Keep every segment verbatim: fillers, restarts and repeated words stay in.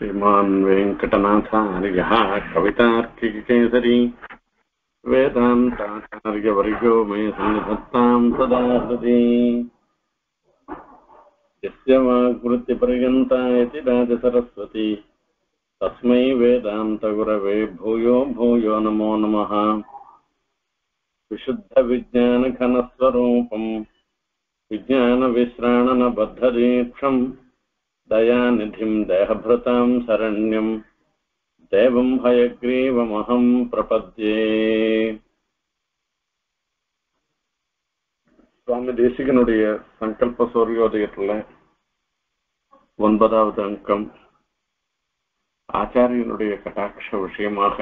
श्रीमान् वेङ्कटनाथार्यः कवितार्किकेसरी वेदान्ताचार्यवर्यो मे सन्निधत्तां सदा हृदि यस्य वाग्वृत्तिपर्यन्ता इति राजसरस्वती तस्मै वेदान्तगुरवे भूयो भूयो नमो नमः। विशुद्धविज्ञानघनस्वरूपं विज्ञानविश्राणनबद्धदीक्षं दयानिधिं देहभृतां शरण्यं देवं हयग्रीवमहं प्रपद्ये। சுவாமி தேசிகனுடைய சங்கல்ப சூரியோதயத்துல ஒன்பதாவது அங்கம் ஆச்சாரியனுடைய கட்டாட்ச விஷயமாக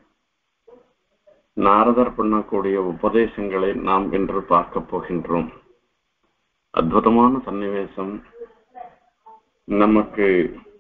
நாரதர் பண்ணக்கூடிய உபதேசங்களை நாம் இன்று பார்க்க போகின்றோம். அற்புதமான சன்னிவேசம். நமக்கு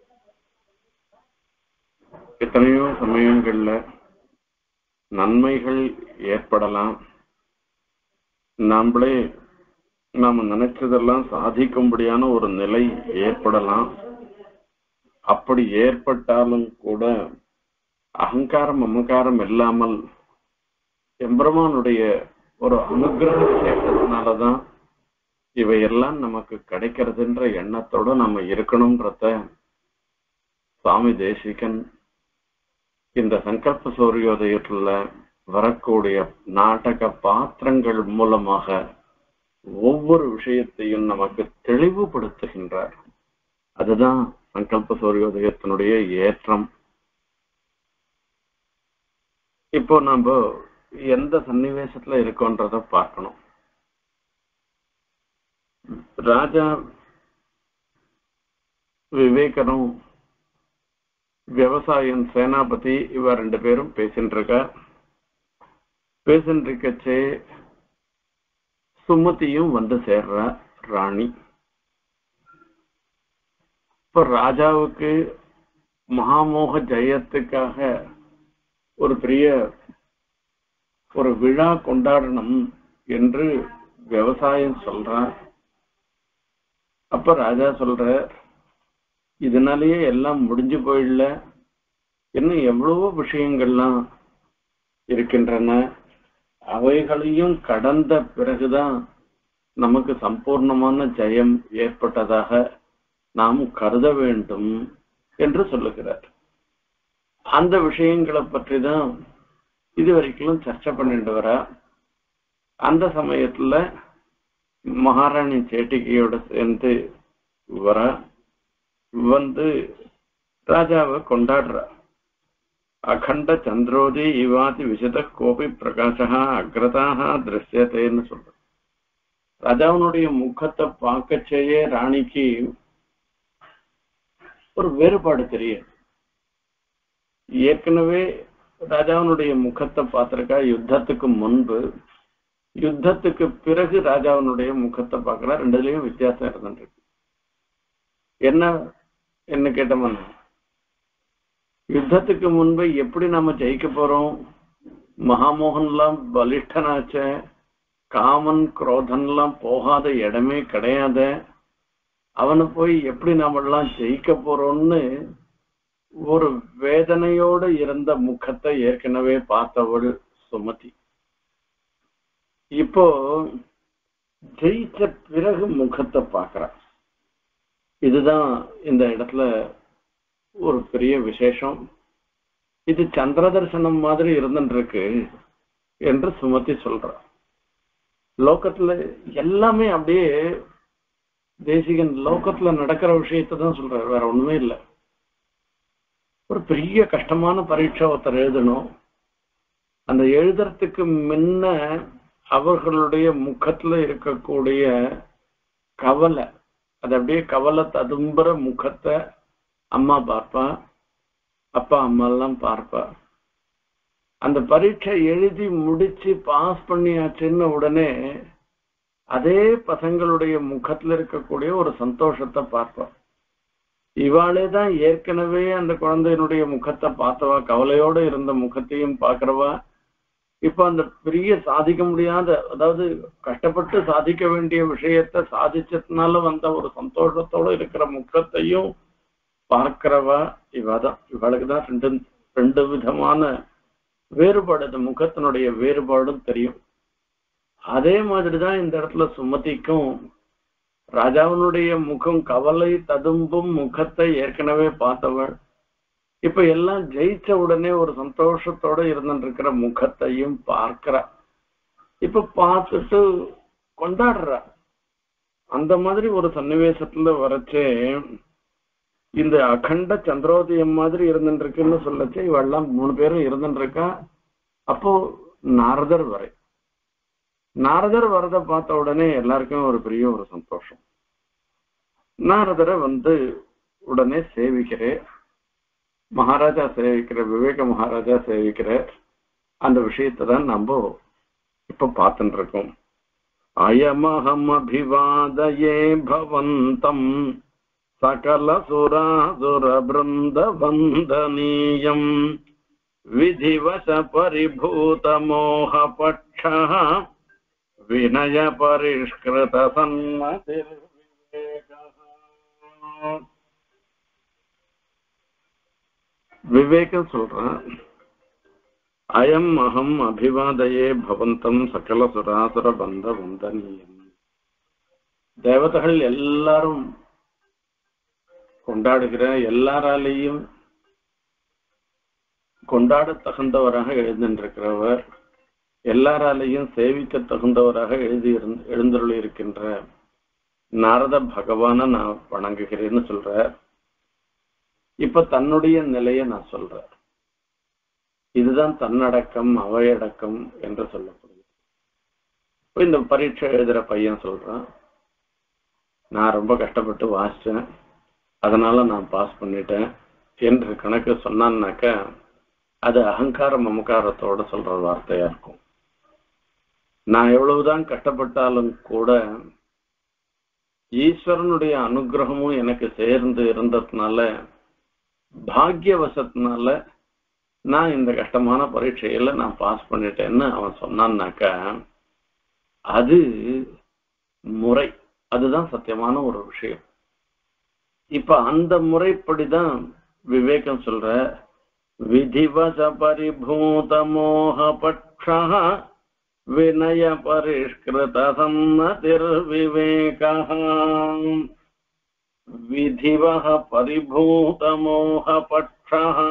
எத்தனையோ சமயங்கள்ல நன்மைகள் ஏற்படலாம், நாமளே நாம நினைச்சதெல்லாம் சாதிக்கும்படியான ஒரு நிலை ஏற்படலாம். அப்படி ஏற்பட்டாலும் கூட அகங்காரம் அமங்காரம் இல்லாமல் எம்பெருமானுடைய ஒரு அனுகிரகம் சேர்த்ததுனாலதான் இவையெல்லாம் நமக்கு கிடைக்கிறதுன்ற எண்ணத்தோட நம்ம இருக்கணும்ன்றத சுவாமி தேசிகன் இந்த சங்கல்ப சூரியோதயத்துல வரக்கூடிய நாடக பாத்திரங்கள் மூலமாக ஒவ்வொரு விஷயத்தையும் நமக்கு தெளிவுபடுத்துகின்றார். அதுதான் சங்கல்ப சூரியோதயத்தினுடைய ஏற்றம். இப்போ நம்ம எந்த சன்னிவேசத்துல இருக்கோன்றத பார்க்கணும். ராஜா விவேகனும் விவசாயம் சேனாபதி இவ ரெண்டு பேரும் பேசிட்டு இருக்க பேசிட்டு இருக்கச்சே சுமதியும் வந்து சேர்ற ராணி. இப்ப ராஜாவுக்கு மகாமோக ஜெயத்துக்காக ஒரு பெரிய ஒரு விழா கொண்டாடணும் என்று விவசாயம் சொல்றார். அப்ப ராஜா சொல்ற, இதனாலேயே எல்லாம் முடிஞ்சு போயிடல, இன்னும் எவ்வளவோ விஷயங்கள்லாம் இருக்கின்றன, அவைகளையும் கடந்த பிறகுதான் நமக்கு சம்பூர்ணமான ஜெயம் ஏற்பட்டதாக நாம் கருத வேண்டும் என்று சொல்லுகிறார். அந்த விஷயங்களை பற்றி தான் இதுவரைக்கும் சர்ச்சை பண்ணிட்டு வர. அந்த சமயத்துல மகாராணி சேட்டிகையோட சேர்ந்து வர வந்து ராஜாவை கொண்டாடுற. அகண்ட சந்திரோதி இவாதி விசத கோபி பிரகாசா அக்ரதாக திருஷ்யத்தைன்னு சொல்ற. ராஜாவனுடைய முகத்தை பார்க்கச்சேயே ராணிக்கு ஒரு வேறுபாடு தெரியும். ஏற்கனவே ராஜாவனுடைய முகத்தை பார்த்திருக்கா யுத்தத்துக்கு முன்பு, யுத்தத்துக்கு பிறகு ராஜாவனுடைய முகத்தை பார்க்கல. ரெண்டுலயும் வித்தியாசம் இருந்துருக்கு. என்ன என்ன கேட்டோம்னா, யுத்தத்துக்கு முன்பு எப்படி நாம ஜெயிக்க போறோம், மகாமோகன்லாம் பலிஷ்டனாச்ச, காமன் குரோதன்லாம் போகாத இடமே கிடையாத, அவனை போய் எப்படி நாமெல்லாம் ஜெயிக்க போறோம்னு ஒரு வேதனையோடு இருந்த முகத்தை ஏற்கனவே பார்த்தவள் சுமதி. இப்போ ஜெயிச்ச பிறகு முகத்தை பார்க்கற. இதுதான் இந்த இடத்துல ஒரு பெரிய விசேஷம். இது சந்திர தரிசனம் மாதிரி இருந்துருக்கு என்று சுமதி சொல்ற. லோகத்துல எல்லாமே அப்படியே தேசிகன் லோகத்துல நடக்கிற விஷயத்தை தான் சொல்றாரு, வேற ஒண்ணுமே இல்லை. ஒரு பெரிய கஷ்டமான பரீட்சை ஒருத்தர் எழுதணும். அந்த எழுதுறதுக்கு முன்ன அவர்களுடைய முகத்துல இருக்கக்கூடிய கவலை, அது அப்படியே கவலை ததும்புற முகத்தை அம்மா பார்ப்பா, அப்பா அம்மா எல்லாம் பார்ப்பா. அந்த பரீட்சை எழுதி முடிச்சு பாஸ் பண்ணியாச்சுன்னு உடனே அதே பசங்களுடைய முகத்துல இருக்கக்கூடிய ஒரு சந்தோஷத்தை பார்ப்பா. இவாளே தான் ஏற்கனவே அந்த குழந்தையினுடைய முகத்தை பார்த்தவா, கவலையோடு இருந்த முகத்தையும் பார்க்கிறவா. இப்ப அந்த பெரிய சாதிக்க முடியாத, அதாவது கஷ்டப்பட்டு சாதிக்க வேண்டிய விஷயத்தை சாதிச்சதுனால வந்த ஒரு சந்தோஷத்தோட இருக்கிற முகத்தையும் பார்க்கிறவா இவதான். இவளுக்குதான் ரெண்டு ரெண்டு விதமான வேறுபாடு, இந்த முகத்தினுடைய வேறுபாடும் தெரியும். அதே மாதிரிதான் இந்த இடத்துல சுமதிக்கும் ராஜாவினுடைய முகம் கவலை ததும்பும் முகத்தை ஏற்கனவே பார்த்தவள். இப்ப எல்லாம் ஜெயிச்ச உடனே ஒரு சந்தோஷத்தோட இருந்துட்டு இருக்கிற முகத்தையும் பார்க்கிறா. இப்ப பார்த்துட்டு கொண்டாடுறா. அந்த மாதிரி ஒரு சன்னிவேசத்துல வரைச்சே இந்த அகண்ட சந்திரோதயம் மாதிரி இருந்துட்டு இருக்குன்னு சொல்லச்சு. இவெல்லாம் மூணு பேரும் இருந்துட்டு இருக்கா. அப்போ நாரதர் வரை நாரதர் வரத பார்த்த உடனே எல்லாருக்கும் ஒரு பெரிய ஒரு சந்தோஷம். நாரதரை வந்து உடனே சேவிக்கிறேன். மகாராஜா சேவிக்கிற, விவேக மகாராஜா சேவிக்கிற அந்த விஷயத்தை தான் நம்ம இப்ப பார்த்துட்டு இருக்கோம். அயமஹம் அபிவாதயே பவந்தம் சகல சுராசுர பிருந்த வந்தனீயம் விதிவச பரிபூத மோக பட்ச வினய பரிஷ்கிருத சன்மதிர் விவேகம் சொல்றான். அயம் அகம் அபிவாதயே பவந்தம் சகல சுராசுர பந்த வந்தனீயம். தேவதைகள் எல்லாரும் கொண்டாடுகிற, எல்லாராலேயும் கொண்டாட தகுந்தவராக எழுந்திருக்கிறவர், எல்லாராலையும் சேவிக்க தகுந்தவராக எழுதி எழுந்தருளி இருக்கின்ற நாரத பகவான நான் வணங்குகிறேன்னு சொல்ற. இப்ப தன்னுடைய நிலையை நான் சொல்றேன். இதுதான் தன்னடக்கம் அவையடக்கம் என்று சொல்லப்படுது. இப்ப இந்த பரீட்சை எழுதுற பையன் சொல்றான், நான் ரொம்ப கஷ்டப்பட்டு வாசிச்சேன், அதனால நான் பாஸ் பண்ணிட்டேன் என்று கணக்கு சொன்னான்னாக்க அது அகங்கார மமகாரத்தோட சொல்ற வார்த்தையா இருக்கும். நான் எவ்வளவுதான் கஷ்டப்பட்டாலும் கூட ஈஸ்வரனுடைய அனுகிரகமும் எனக்கு சேர்ந்து இருந்ததுனால, பாக்யவசத்தினால நான் இந்த கஷ்டமான பரீட்சையில நான் பாஸ் பண்ணிட்டேன்னு அவன் சொன்னான்னாக்க அது முறை, அதுதான் சத்தியமான ஒரு விஷயம். இப்ப அந்த முறைப்படிதான் விவேகம் சொல்ற. விதிவச பரிபூத மோக பட்ச வினய பரிஷ்கிருத சன்னதிர் விவேக. விதிவஹ பரிபூத மோக பட்ச.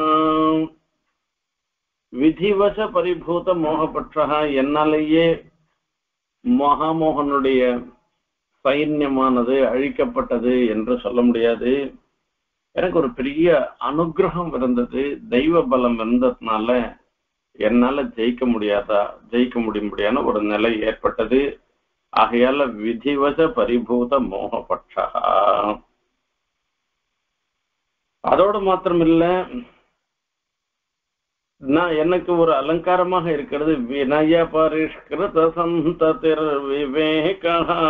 விதிவச பரிபூத மோக பட்ச, என்னாலேயே மகாமோகனுடைய சைன்யமானது அழிக்கப்பட்டது என்று சொல்ல முடியாது. எனக்கு ஒரு பெரிய அனுகிரகம் இருந்தது, தெய்வ பலம் இருந்ததுனால என்னால ஜெயிக்க முடியாதா ஜெயிக்க முடியும்படியான ஒரு நிலை ஏற்பட்டது. ஆகையால விதிவச பரிபூத மோகபட்சா. அதோடு மாத்திரமில்ல, நான் எனக்கு ஒரு அலங்காரமாக இருக்கிறது வினய பரிஷ்கிருத சந்ததிர் விவேக.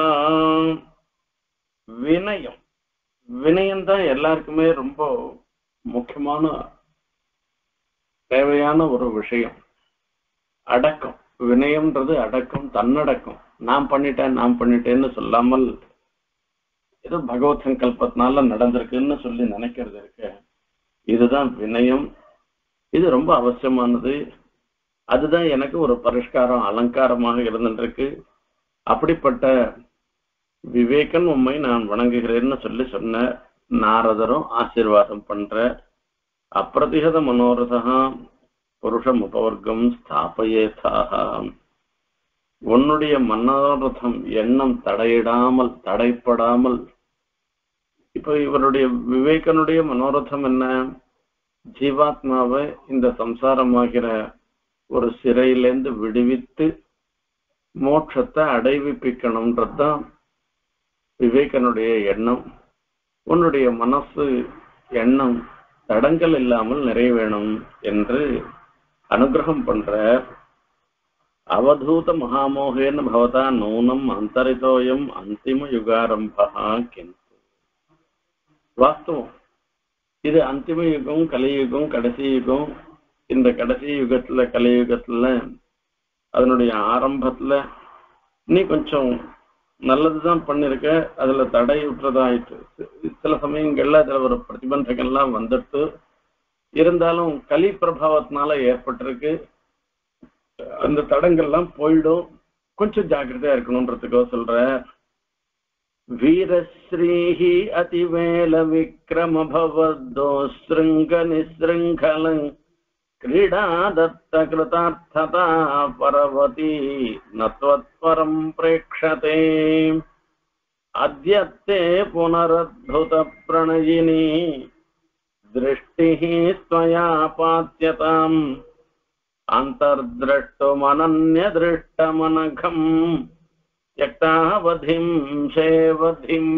வினயம் வினயம் தான் எல்லாருக்குமே ரொம்ப முக்கியமான தேவையான ஒரு விஷயம். அடக்கம், வினயம்ன்றது அடக்கம், தன்னடக்கம். நான் பண்ணிட்டேன் நான் பண்ணிட்டேன்னு சொல்லாமல் ஏதோ பகவத் சங்கல்பத்தினால நடந்திருக்குன்னு சொல்லி நினைக்கிறது இருக்கு, இதுதான் வினயம். இது ரொம்ப அவசியமானது. அதுதான் எனக்கு ஒரு பரிஷ்காரம் அலங்காரமாக இருந்துருக்கு. அப்படிப்பட்ட விவேகன் உண்மை நான் வணங்குகிறேன்னு சொல்லி சொன்ன நாரதரும் ஆசீர்வாதம் பண்ற. அப்பிரதிகத மனோரதா புருஷம் உபவர்க்கம் ஸ்தாபயேதாக. உன்னுடைய மனோரதம் எண்ணம் தடையிடாமல் தடைப்படாமல். இப்ப இவருடைய விவேகனுடைய மனோரதம் என்ன? ஜீவாத்மாவை இந்த சம்சாரமாகிற ஒரு சிறையிலேருந்து விடுவித்து மோட்சத்தை அடைவிப்பிக்கணும்ன்றதுதான் விவேகனுடைய எண்ணம். உன்னுடைய மனசு எண்ணம் தடங்கள் இல்லாமல் நிறைவேணும் என்று அனுகிரகம் பண்ற. அவதூத மகாமோகேன பவதா நூனம் அந்தரிதோயம் அந்திம யுகாரம்பா. கிந்து வாஸ்தவம், இது அந்திம யுகம், கலியுகம், கடைசி யுகம். இந்த கடைசி யுகத்துல கலியுகத்துல அதனுடைய ஆரம்பத்துல நீ கொஞ்சம் நல்லதுதான் பண்ணிருக்க, அதுல தடை விட்டுறதாயிட்டு சில சமயங்கள்ல அதுல ஒரு பிரதிபந்தகம்லாம் வந்துட்டு இருந்தாலும் கலி பிரபாவத்தினால ஏற்பட்டிருக்கு. அந்த தடங்கள்லாம் போயிடும். கொஞ்சம் ஜாக்கிரதையா இருக்கணும்ன்றதுக்கோ சொல்ற. வீரஸ்ரீஹி அதிவேல விக்ரம பவத்தோ ஸ்ருங்க நிஸ்ருங்கலங் क्रीडा दत्त कृतार्थता परवती नत्वत्परं प्रेक्षते अद्यत्ते पुनरद्भुत प्रणयिनी दृष्टिः त्वया पात्यताम् अन्तर्द्रष्टुमनन्यदृष्टमनघम् त्यक्तावधिं शेवधिम्.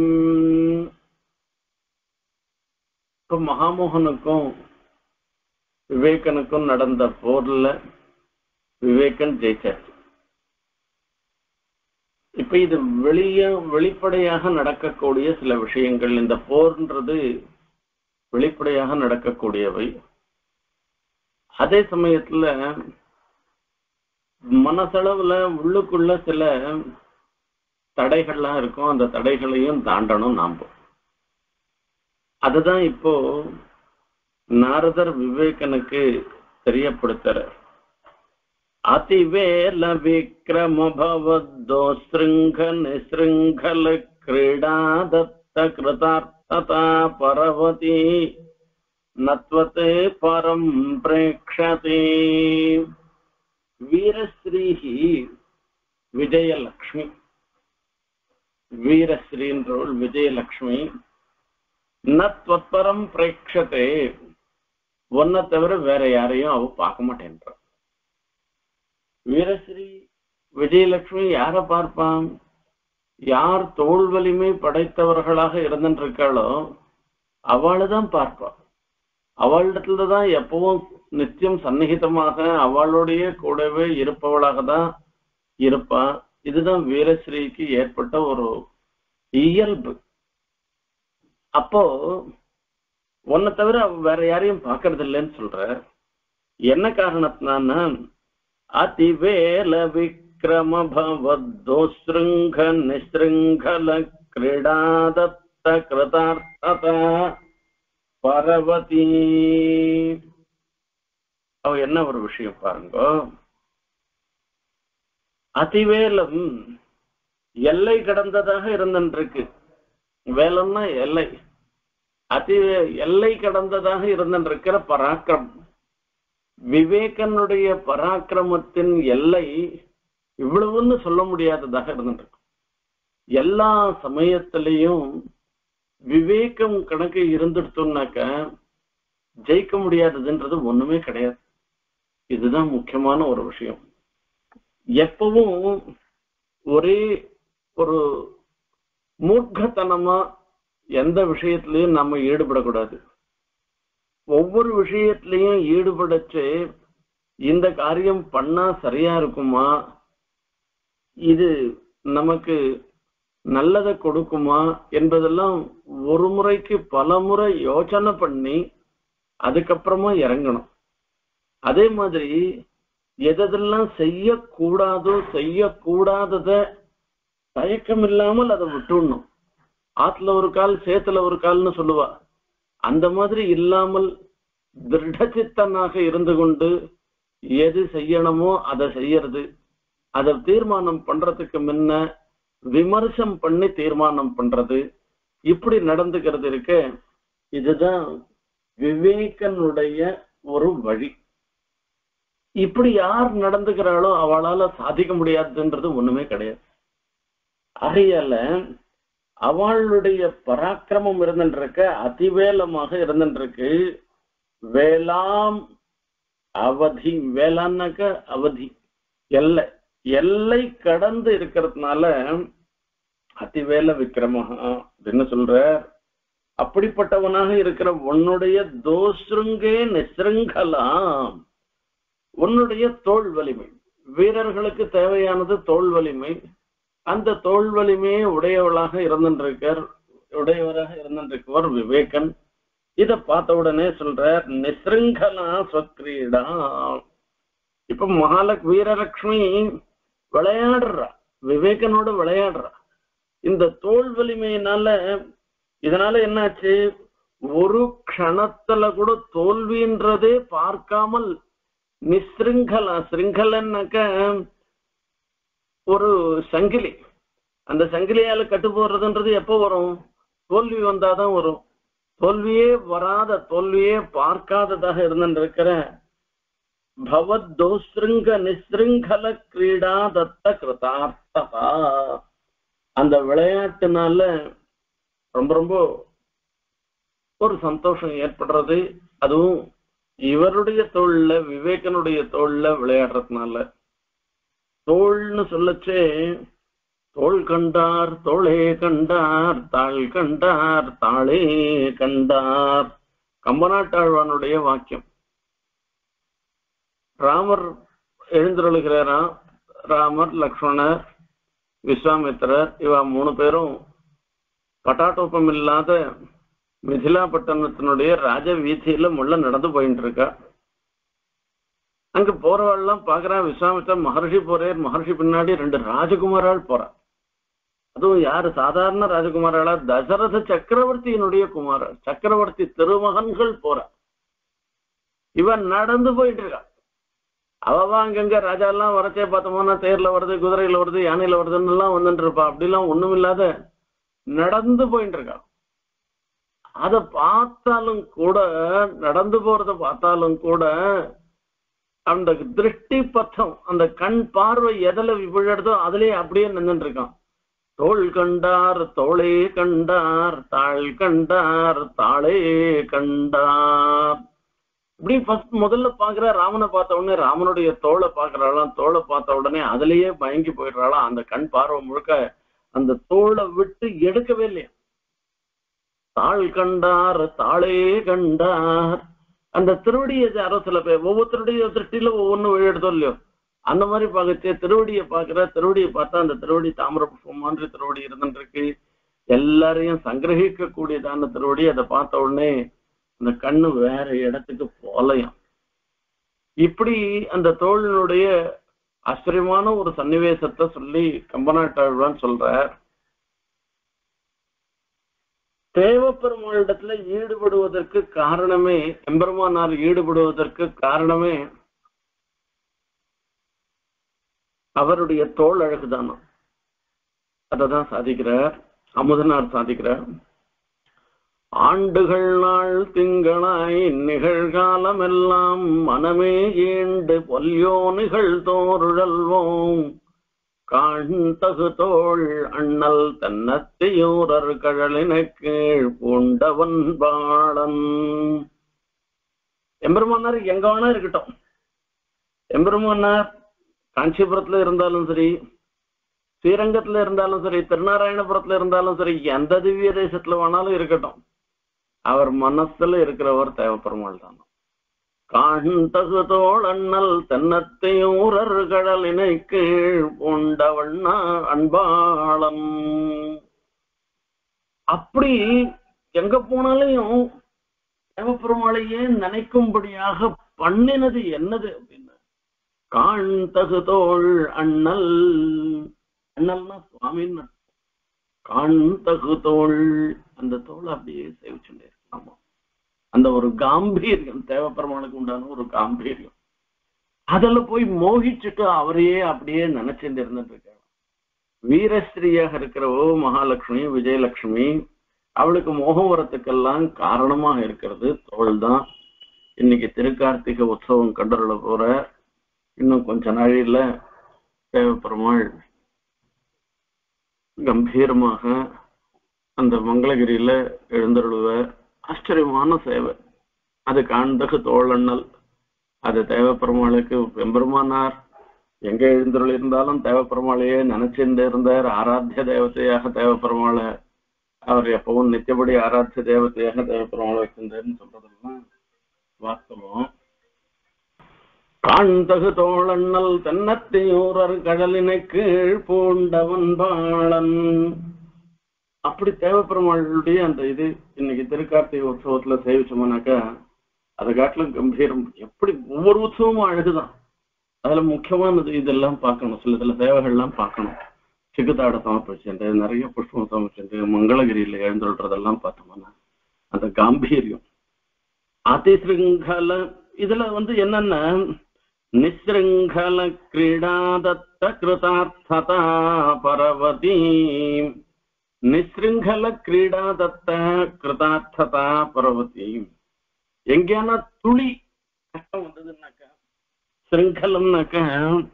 तो महामोहनुக்கும் விவேகனுக்கும் நடந்த போர்ல விவேகன் ஜெயிச்சாச்சு. இப்ப இது வெளிய வெளிப்படையாக நடக்கக்கூடிய சில விஷயங்கள். இந்த போர்ன்றது வெளிப்படையாக நடக்கக்கூடியவை. அதே சமயத்துல மனசளவுல உள்ளுக்குள்ள சில தடைகள்லாம் இருக்கும். அந்த தடைகளையும் தாண்டணும் நாம. அதுதான் இப்போ நாரதர் விவேகனுக்கு தெரியப்படுத்துற. அதிவேல விக்ரம பவத்தோ ஸ்ருங்க நிஸ்ருங்கல கிரீடா தத்த கிருதார்த்ததா பரவதி நத்வதே பரம் பிரேக்ஷதே. வீரஸ்ரீஹி விஜயலக்ஷ்மி. வீரஸ்ரீன்றோள் விஜயலக்ஷ்மி. நத்வத்பரம் பிரேக்ஷதே, ஒன்ன தவிர வேற யாரையும் அவ பார்க்க மாட்டேன்ற. வீரஸ்ரீ விஜயலட்சுமி யார பார்ப்பான்? யார் தோல் வலிமை படைத்தவர்களாக இருந்திருக்காளோ அவளுதான் பார்ப்பான். அவளிடத்துலதான் எப்பவும் நித்தியம் சந்நிகிதமாக அவளுடைய கூடவே இருப்பவளாக தான் இருப்பான். இதுதான் வீரஸ்ரீக்கு ஏற்பட்ட ஒரு இயல்பு. அப்போ உன்னை தவிர வேற யாரையும் பாக்குறது இல்லைன்னு சொல்ற. என்ன காரணத்தினா அதிவேல விக்ரம பவத்தோ ஸ்ருங்க நிஸ்ருங்கல கிரீடா தத்த கிருதார்த்ததா பரவதி. அவ என்ன ஒரு விஷயம் பாருங்க. அதிவேலம் எல்லை கடந்ததாக இருந்திருக்கு. வேலம்னா எல்லை. அதி எல்லை கடந்ததாக இருந்திருக்கிற பராக்கிரம். விவேகனுடைய பராக்கிரமத்தின் எல்லை இவ்வளவுன்னு சொல்ல முடியாததாக இருந்திருக்கு. எல்லா சமயத்திலையும் விவேகம் கணக்கு இருந்துடுத்தோம்னாக்க ஜெயிக்க முடியாததுன்றது ஒண்ணுமே கிடையாது. இதுதான் முக்கியமான ஒரு விஷயம். எப்பவும் ஒரே ஒரு மூர்க்கத்தனமா எந்த விஷயத்திலையும் நம்ம ஈடுபடக்கூடாது. ஒவ்வொரு விஷயத்திலையும் ஈடுபடச்சு இந்த காரியம் பண்ணா சரியா இருக்குமா, இது நமக்கு நல்லதை கொடுக்குமா என்பதெல்லாம் ஒரு முறைக்கு பல முறை யோசனை பண்ணி அதுக்கப்புறமா இறங்கணும். அதே மாதிரி எதெல்லாம் செய்யக்கூடாதோ செய்யக்கூடாதத தயக்கம் இல்லாமல் அதை விட்டுடணும். ஆத்துல ஒரு கால் சேத்துல ஒரு கால்னு சொல்லுவா. அந்த மாதிரி இல்லாமல் திருடச்சித்தனாக இருந்து கொண்டு எது செய்யணுமோ அதை செய்யறது. அதை தீர்மானம் பண்றதுக்கு முன்ன விமர்சனம் பண்ணி தீர்மானம் பண்றது. இப்படி நடந்துக்கிறது இருக்க. இதுதான் விவேகனுடைய ஒரு வழி. இப்படி யார் நடந்துக்கிறாளோ அவளால சாதிக்க முடியாதுன்றது ஒண்ணுமே கிடையாது. ஆகையால அவளுடைய பராக்கிரமம் இருந்துருக்க அதிவேலமாக இருந்துருக்கு. வேளாம் அவதி. வேளான்னாக்க அவதி, எல்லை. எல்லை கடந்து இருக்கிறதுனால அதிவேல விக்ரமஹா அப்படின்னு சொல்ற. அப்படிப்பட்டவனாக இருக்கிற உன்னுடைய தோஸ்ருங்கே நிஸ்ருங்கலாம், உன்னுடைய தோல் வலிமை. வீரர்களுக்கு தேவையானது தோல் வலிமை. அந்த தோல் வலிமையே உடையவளாக இருந்திருக்கார் உடையவராக இருந்திருக்கவர் விவேகன். இத பார்த்த உடனே சொல்றார் நிஸ்ருங்கலா ஸ்வக்ரீடா. இப்ப மகாலக் வீரலட்சுமி விளையாடுறா, விவேகனோட விளையாடுறா. இந்த தோல் வலிமையினால இதனால என்னாச்சு, ஒரு க்ஷணத்துல கூட தோல்வின்றதே பார்க்காமல் நிஸ்ருங்கலா, சிருங்கலன்னாக்க ஒரு சங்கிலி, அந்த சங்கிலியால கட்டு போடுறதுன்றது எப்போ வரும், தோல்வி வந்தாதான் வரும். தோல்வியே வராத, தோல்வியே பார்க்காததாக இருந்திருக்கிற பவத்தோஸ்ருங்க நிஸ்ருங்கல கிரீடா தத்த கிருதார்த்தா, அந்த விளையாட்டுனால ரொம்ப ரொம்ப ஒரு சந்தோஷம் ஏற்படுறது. அதுவும் இவருடைய தோல்ல, விவேகனுடைய தோல்ல விளையாடுறதுனால. தோல்னு சொல்லச்சே தோள் கண்டார் தோளே கண்டார் தாள் கண்டார் தாளே கண்டார், கம்பநாட்டாழ்வானுடைய வாக்கியம். ராமர் எழுந்தருளுகிறாராம். ராமர், லக்ஷ்மணர், விஸ்வாமித்திரர் இவ மூணு பேரும் பட்டாட்டோப்பம் இல்லாத மிதிலா பட்டணத்தினுடைய ராஜ வீதியில முள்ள நடந்து போயிட்டு இருக்கா. அங்க போறவாள்லாம் பாக்குறா, விஸ்வாமித்திரர் மகர்ஷி போறார், மகர்ஷி பின்னாடி ரெண்டு ராஜகுமாரால் போறா. அதுவும் யாரு, சாதாரண ராஜகுமாராளா, தசரத சக்கரவர்த்தியினுடைய குமார சக்கரவர்த்தி திருமகன்கள் போறா. இவன் நடந்து போயிட்டு இருக்கா. அவவா அங்கங்க ராஜா எல்லாம் வரச்சே பார்த்தோம்னா தேர்ல வருது, குதிரையில வருது, யானையில வருதுன்னு எல்லாம் வந்துட்டு இருப்பா. அப்படிலாம் ஒண்ணும் இல்லாத நடந்து போயிட்டு இருக்கா. அத பார்த்தாலும் கூட, நடந்து போறத பார்த்தாலும் கூட அந்த திருஷ்டி பத்தம், அந்த கண் பார்வை எதில் விழுறதோ அதுலயே அப்படியே நின்றுட்டு இருக்கான். தோள் கண்டார் தோளே கண்டார் தாள் கண்டார் தாளே கண்டார். இப்படி ஃபர்ஸ்ட் முதல்ல பாக்குற ராமனை பார்த்த உடனே ராமனுடைய தோளை பாக்குறாளாம். தோளை பார்த்த உடனே அதுலயே மயங்கி போயிடுறாளாம். அந்த கண் பார்வை முழுக்க அந்த தோளை விட்டு எடுக்கவே இல்லையா. தாள் கண்டார் தாளே கண்டார், அந்த திருவடியை யாரோ சில பேர் ஒவ்வொருத்தருடைய திருஷ்டியில ஒவ்வொன்றும் விழுதோ இல்லையோ, அந்த மாதிரி பார்க்கச்சே திருவடியை பார்க்கிற, திருவடியை பார்த்தா அந்த திருவடி தாமிர புஷ்பம் மாதிரி திருவடி இருந்துருக்கு. எல்லாரையும் சங்கிரகிக்க கூடியதான திருவடி. அதை பார்த்த உடனே அந்த கண்ணு வேற இடத்துக்கு போலையும். இப்படி அந்த தோழினுடைய ஆச்சரியமான ஒரு சன்னிவேசத்தை சொல்லி கம்பநாட்டாழ்வான் சொல்றார். தேவப்பெருமாளிடத்துல ஈடுபடுவதற்கு காரணமே, எம்பெருமானார் ஈடுபடுவதற்கு காரணமே அவருடைய தோல் அழகுதானோ. அததான் சாதிக்கிறார் அமுதனார் சாதிக்கிறார். ஆண்டுகள் நாள் திங்களாய் நிகழ்காலம் எல்லாம் மனமே ஈண்டு பொல்யோ நிகழ்தோருழல்வோம் காண் தகு தோள் அண்ணல் தன்னத்தையூரர் கழலின கீழ் பூண்டவன் பாளன். எம்பெருமானார் எங்க வேணா இருக்கட்டும், எம்பெருமானார் காஞ்சிபுரத்துல இருந்தாலும் சரி, ஸ்ரீரங்கத்துல இருந்தாலும் சரி, திருநாராயணபுரத்துல இருந்தாலும் சரி, எந்த திவ்ய தேசத்துல வேணாலும் இருக்கட்டும், அவர் மனசுல இருக்கிறவர் தேவப்பெருமாள் தான். காண் தகு தோள் அண்ணல் தென்னத்தையூரர் கடலினை கீழ் பூண்டவண்ணா அன்பாளம். அப்படி எங்க போனாலையும் தேவப்பெருமாளையே நினைக்கும்படியாக பண்ணினது என்னது அப்படின்னா, காண் தகு தோள் அண்ணல், அண்ணல்னா சுவாமின்னு, காண் தகு தோள், அந்த தோள் அப்படியே சேவிச்சுட்டே இருக்கலாமா. அந்த ஒரு காம்பீரியம், தேவப்பெருமானுக்கு உண்டான ஒரு காம்பீரியம், அதுல போய் மோகிச்சுட்டு அவரையே அப்படியே நினைச்சுட்டு இருந்துட்டு இருக்காங்க. வீரஸ்திரியாக இருக்கிறவோ மகாலட்சுமி விஜயலட்சுமி, அவளுக்கு மோகம் வரத்துக்கெல்லாம் காரணமாக இருக்கிறது தோல் தான். இன்னைக்கு திருக்கார்த்திகை உற்சவம் கண்டருள போற, இன்னும் கொஞ்ச நாளில தேவப்பெருமாள் கம்பீரமாக அந்த மங்களகிரியில எழுந்தருளுவ. ஆச்சரியமான சேவை அது. காண்தகு தோழண்ணல், அது தேவப்பெருமாளுக்கு எம்பெருமானார் எங்க எழுந்தருள் இருந்தாலும் தேவப்பெருமாளையே நினைச்சுட்டு இருந்தார். ஆராத்திய தேவதையாக தேவப்பெருமாளை அவர் எப்பவும் நித்தியபடி ஆராத்திய தேவதையாக தேவப்பெருமாளை வச்சிருந்தாருன்னு சொல்றதெல்லாம் வாஸ்தவம். காண்தகு தோழண்ணல் தென்னத்தையூரர் கடலினை கீழ் பூண்டவன் பாளன். அப்படி தேவப்பெருமாளுடைய அந்த இது இன்னைக்கு திருக்கார்த்திகை உற்சவத்துல சேவிச்சோம்னாக்கா அதை காட்டிலும் கம்பீரம். எப்படி ஒவ்வொரு உற்சவமும் அழகுதான். அதுல முக்கியமானது இதெல்லாம் பார்க்கணும், சில சில சேவைகள்லாம் பார்க்கணும். சிகுதாட சமர்ப்பிச்சுட்டு நிறைய புஷ்பம் சமர்ப்பிச்சுட்டு மங்களகிரியில எழுந்துள்றதெல்லாம் பார்த்தோம்னா அந்த காம்பீரியம் அதிசிருங்கல இதுல வந்து என்னன்னா நிஸ்ருங்கல கிரீடாதத்த கிருதார்த்ததா பரவதி நிஸ்ருங்கல கிரீடாதத்த கிருதார்த்ததா பரவதி எங்கேயான துளி கஷ்டம் வந்ததுன்னாக்கா சிருங்கலம்னாக்கா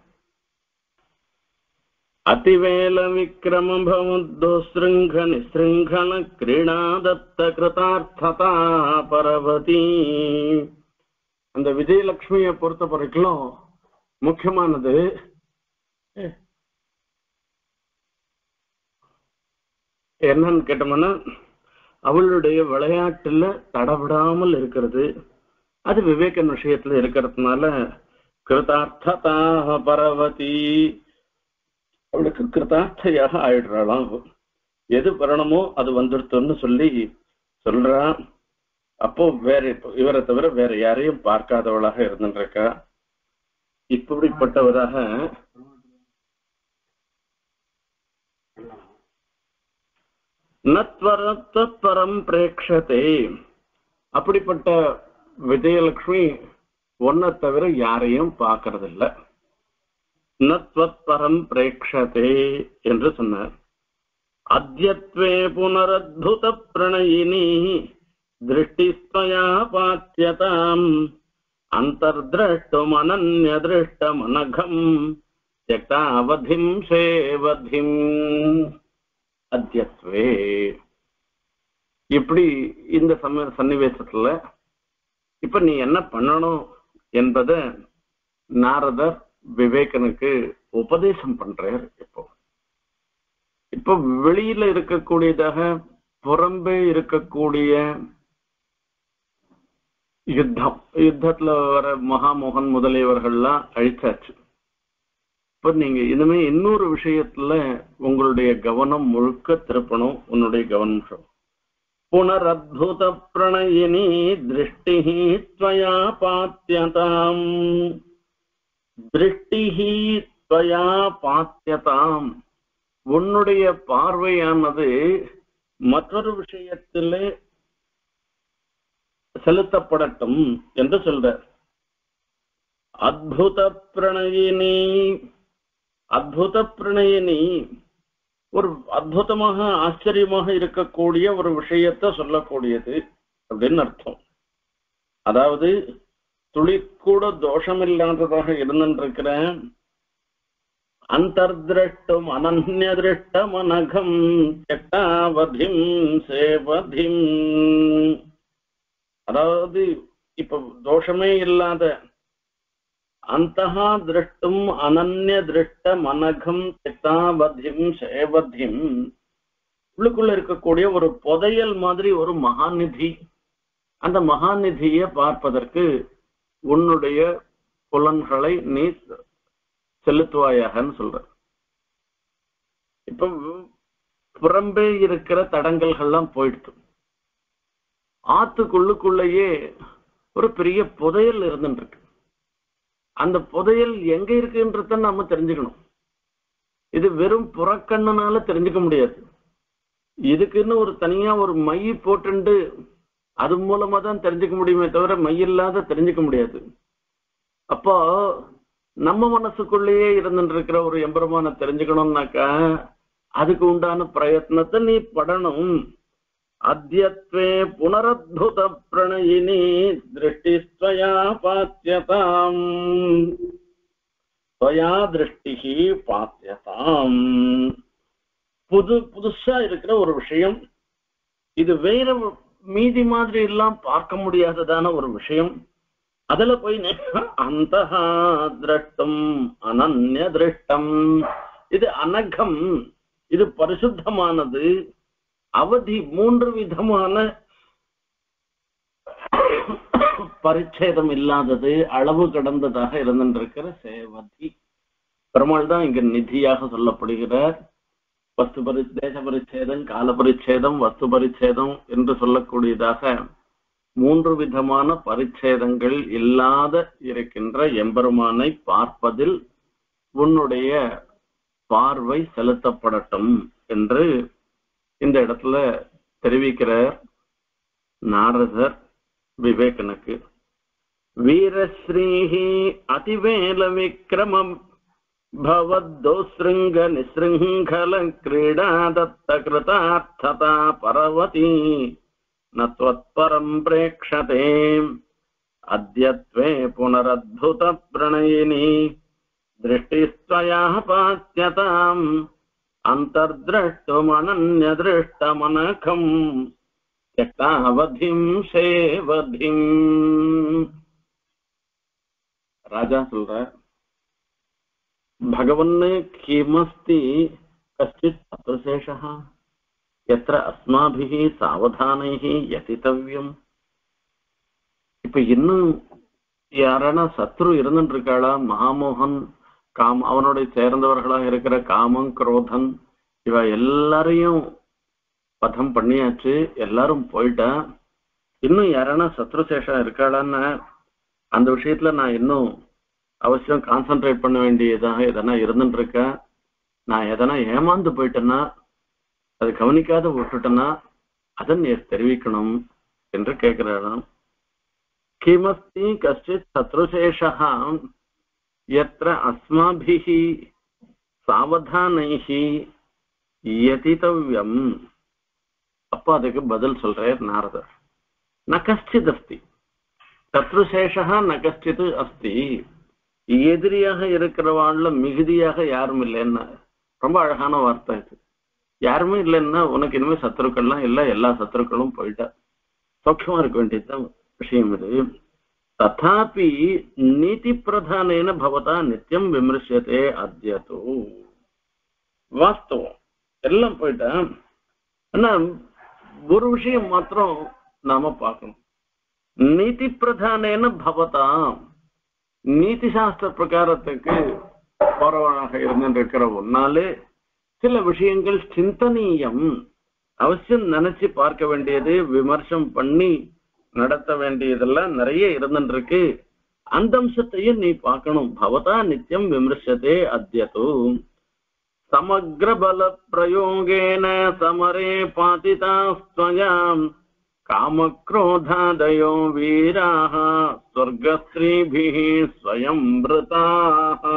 அதிவேல விக்ரம பவத்தோ ஸ்ருங்க நிஸ்ருங்கல கிரீடாதத்த கிருதார்த்ததா பரவதி அந்த விஜயலட்சுமியை பொறுத்த வரைக்கும் முக்கியமானது என்னன்னு கேட்டோம்னா அவளுடைய விளையாட்டுல தடவிடாமல் இருக்கிறது. அது விவேகன் விஷயத்துல இருக்கிறதுனால கிருதார்த்ததா பரவதி அவளுக்கு கிருதார்த்தையாக ஆயிடுறாளாம். எது வரணுமோ அது வந்துடுத்தோன்னு சொல்லி சொல்றான். அப்போ வேற இவரை தவிர வேற யாரையும் பார்க்காதவளாக இருந்துருக்கா. இப்படிப்பட்டவராக நத்வரத்த பரம் பிரேக்ஷதே அப்படிப்பட்ட விஜயலட்சுமி ஒன்ன தவிர யாரையும் பார்க்கறதில்ல. நத்வத் பரம் பிரேக்ஷதே என்று சொன்னார். அத்யத்வே புனரத்புத பிரணயினி திருஷ்டிஸ்வயா பாத்யதாம் அந்தர்திரஷ்டும் அனன்யதிருஷ்டமனகம் த்யக்தாவதிம் சேவதிம். அத்யத்வே இப்படி இந்த சம சன்னிவேசத்துல இப்ப நீ என்ன பண்ணணும் என்பத நாரதர் விவேகனுக்கு உபதேசம் பண்றார். இப்போ இப்போ வெளியில இருக்கக்கூடியதாக புறம்பே இருக்கக்கூடிய யுத்தம் யுத்தத்துல வர மகாமோகன் முதலியவர்கள்லாம் அழிச்சாச்சு. இப்ப நீங்க இனிமே இன்னொரு விஷயத்துல உங்களுடைய கவனம் முழுக்க திருப்பணும். உன்னுடைய கவனம் புனரத்புத பிரணயினி திருஷ்டி த்வயா பாத்யதாம் திருஷ்டி த்வயா பாத்யதாம் உன்னுடைய பார்வையானது மற்றொரு விஷயத்திலே செலுத்தப்படட்டும் என்று சொல்ற. அத்புத பிரணயினி அத்புத பிரணயினி ஒரு அற்புதமாக ஆச்சரியமாக இருக்கக்கூடிய ஒரு விஷயத்தை சொல்லக்கூடியது அப்படின்னு அர்த்தம். அதாவது துளி கூட தோஷம் இல்லாததாக இருந்திருக்கிற அந்தர்திரஷ்டும் அனன்யதிருஷ்டம் அனகம் த்யக்தாவதிம் சேவதிம். அதாவது இப்ப தோஷமே இல்லாத அந்தஹா திருஷ்டும் அனன்ய திருஷ்ட மனகம் த்யக்தாவதிம் சேவதிம் உள்ளுக்குள்ள இருக்கக்கூடிய ஒரு புதையல் மாதிரி ஒரு மகாநிதி. அந்த மகாநிதியை பார்ப்பதற்கு உன்னுடைய புலன்களை நீ செலுத்துவாயாகன்னு சொல்ற. இப்ப புறம்பே இருக்கிற தடங்கல்கள்லாம் போயிடுது. ஆத்துக்குள்ளுக்குள்ளேயே ஒரு பெரிய புதையல் இருந்துட்டு இருக்கு. அந்த புதையல் எங்க இருக்குன்றத நாம தெரிஞ்சுக்கணும். இது வெறும் புறக்கண்ணுனால தெரிஞ்சுக்க முடியாது. இதுக்குன்னு ஒரு தனியா ஒரு மை போட்டுண்டு அது மூலமா தான் தெரிஞ்சுக்க முடியுமே தவிர மை இல்லாத தெரிஞ்சுக்க முடியாது. அப்போ நம்ம மனசுக்குள்ளேயே இருந்துட்டு இருக்கிற ஒரு எம்பெருமான தெரிஞ்சுக்கணும்னாக்கா அதுக்கு உண்டான பிரயத்னத்தை நீ படணும். அத்யத்வே புனரத்புத பிரணயினி திருஷ்டிஸ்வயா பாத்யதாம் ஸ்வயா திருஷ்டிஹி பாத்யதாம். புது புதுசா இருக்கிற ஒரு விஷயம் இது. வேற மீதி மாதிரி எல்லாம் பார்க்க முடியாததான ஒரு விஷயம். அதுல போய் அந்தஹா திரஷ்டும் அனன்ய திருஷ்டம். இது அனகம், இது பரிசுத்தமானது. அவதி மூன்று விதமான பரிச்சேதம் இல்லாதது, அளவு கடந்ததாக இருந்திருக்கிற சேவதி. பெருமாள் தான் இங்க நிதியாக சொல்லப்படுகிறார். வஸ்து பரி தேச பரிச்சேதம், கால பரிச்சேதம், வஸ்து பரிச்சேதம் என்று சொல்லக்கூடியதாக மூன்று விதமான பரிச்சேதங்கள் இல்லாத இருக்கின்ற எம்பெருமானை பார்ப்பதில் உன்னுடைய பார்வை செலுத்தப்படட்டும் என்று இந்த இடத்துல தெரிவிக்கிறார் நாரதர் விவேகனுக்கு. வீரஸ்ரீஹி அதிவேல விக்ரமம் பவத்தோஸ்ருங்க நிஸ்ருங்கல கிரீடா தத்த கிருதார்த்ததா பரவதி நத்வத்பரம் பிரேக்ஷதே அத்யத்வே புனரத்புத பிரணயினி திருஷ்டிஸ்த்வயா பாத்யதாம் அந்தர்திரஷ்டுமனன்யதிருஷ்டமனகம் த்யக்தாவதிம் சேவதிம். ராஜா சொல்ற, भगवन् किमस्ति कश्चित् सत्रुशेषः यत्र अस्माभिः सावधानैः यतितव्यम्. இப்ப இன்னும் யாரான சத்ரு இருந்துட்டு இருக்காளா? மகாமோகன், காம் அவனுடைய சேர்ந்தவர்களாக இருக்கிற காமம், குரோதன், இவ எல்லாரையும் பதம் பண்ணியாச்சு, எல்லாரும் போயிட்டா. இன்னும் யாரான சத்ருசேஷா இருக்காளான்னு அந்த விஷயத்துல நான் இன்னும் அவசியம் கான்சென்ட்ரேட் பண்ண வேண்டியதாக எதனா இருந்துட்டு இருக்க. நான் எதனா ஏமாந்து போயிட்டேன்னா, அது கவனிக்காத விட்டுட்டேன்னா அதை நீ தெரிவிக்கணும் என்று கேட்கிறாராம். கிமஸ்தி கஷ்டித் சத்ருசேஷா யத்ர அஸ்மாபிஹி சாவதானைஹி யதிதவ்யம். அப்ப அதுக்கு பதில் சொல்றார் நாரதர். ந கஷ்டித் அஸ்தி சத்ருசேஷா ந கஷ்டித் அஸ்தி. எதிரியாக இருக்கிறவாள்ல மிகுதியாக யாரும் இல்லைன்னா ரொம்ப அழகான வார்த்தை இது. யாருமே இல்லைன்னா உனக்கு இனிமே சத்துருக்கள்லாம் இல்லை, எல்லா சத்துருக்களும் போயிட்டா சௌக்கியமா இருக்க வேண்டியதுதான் விஷயம் இது. ததாபி நீதி பிரதானேன பவதா நித்தியம் விமர்சியதே அத்யதோ. வாஸ்தவம் எல்லாம் போயிட்டா. ஆனா ஒரு விஷயம் மாத்திரம் நாம பார்க்கணும். நீதி பிரதானேன பவதா, நீதி சாஸ்திர பிரகாரத்துக்கு போறவனாக இருந்திருக்கிற ஒன்னாலே சில விஷயங்கள் சிந்தனீயம், அவசியம் நினைச்சு பார்க்க வேண்டியது, விமர்சனம் பண்ணி நடத்த வேண்டியதெல்லாம் நிறைய இருந்துருக்கு. அந்த அம்சத்தையும் நீ பார்க்கணும். பவதா நித்தியம் விமர்சதே அத்யதோ சமக்ர பல பிரயோகேன சமரே பாதிதாஸ்த்வயாம் காமக்ரோதாதயோ வீராஹ ஸ்வர்கஸ்ரீபிஹ ஸ்வயம்வ்ருதாஹ.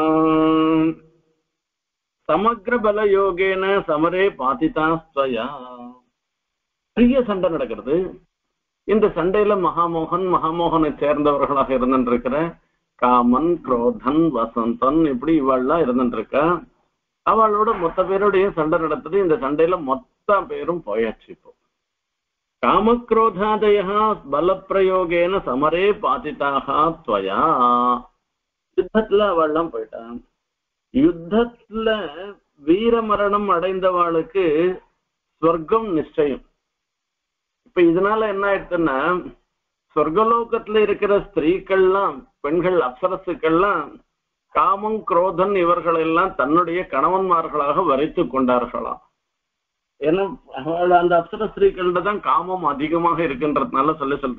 சமக்ர பல யோகேன சமரே பாதிதாஸ்த்வயா. பெரிய சண்டை நடக்கிறது. இந்த சண்டையில மகாமோகன், மகாமோகனை சேர்ந்தவர்களாக இருந்துருக்கிற காமன், குரோதன், வசந்தன், இப்படி இவாள்லாம் இருந்துருக்கா. அவளோட மொத்த பேருடைய சண்டை நடத்துது. இந்த சண்டையில மொத்த பேரும் போயாச்சு. இப்போ காமக்ரோதாதய பலப்பிரயோகேன சமரே பாதிதாக துவயா. யுத்தத்துல அவள்லாம் போயிட்டான். யுத்தத்துல வீர மரணம் அடைந்தவாளுக்கு ஸ்வர்க்கம் நிச்சயம். இப்ப இதனால என்ன ஆயிடுச்சுன்னா, சொர்க்கலோகத்துல இருக்கிற ஸ்திரீக்கள்லாம், பெண்கள், அப்சரசுக்கள்லாம் காமம், குரோதன் இவர்கள் எல்லாம் தன்னுடைய கணவன்மார்களாக வரைத்து கொண்டார்களாம். ஏன்னா அந்த அப்சர ஸ்திரீகள்ட தான் காமம் அதிகமாக இருக்கின்றதுனால சொல்லி சொல்ற,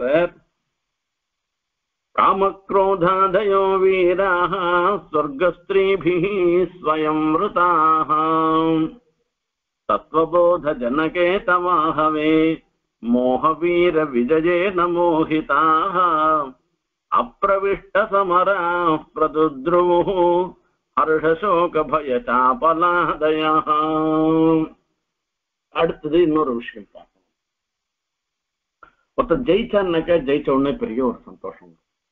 காமக்ரோதாதயோ வீராஹ ஸ்வர்கஸ்திரீபிஹ ஸ்வயம்வ்ருதாஹ தத்வபோத ஜனகே தவாஹவே மோகவீர விஜயே நமோஹிதாஹ அப்ரவிஷ்ட சமரா பிரதுத்ருவு ஹர்ஷசோக பயசாபலாதயஹ. அடுத்தது இன்னொரு விஷயம் பார்க்கணும். ஒருத்தர் ஜெயிச்சான்னாக்கா ஜெயிச்ச உடனே பெரிய ஒரு சந்தோஷம்.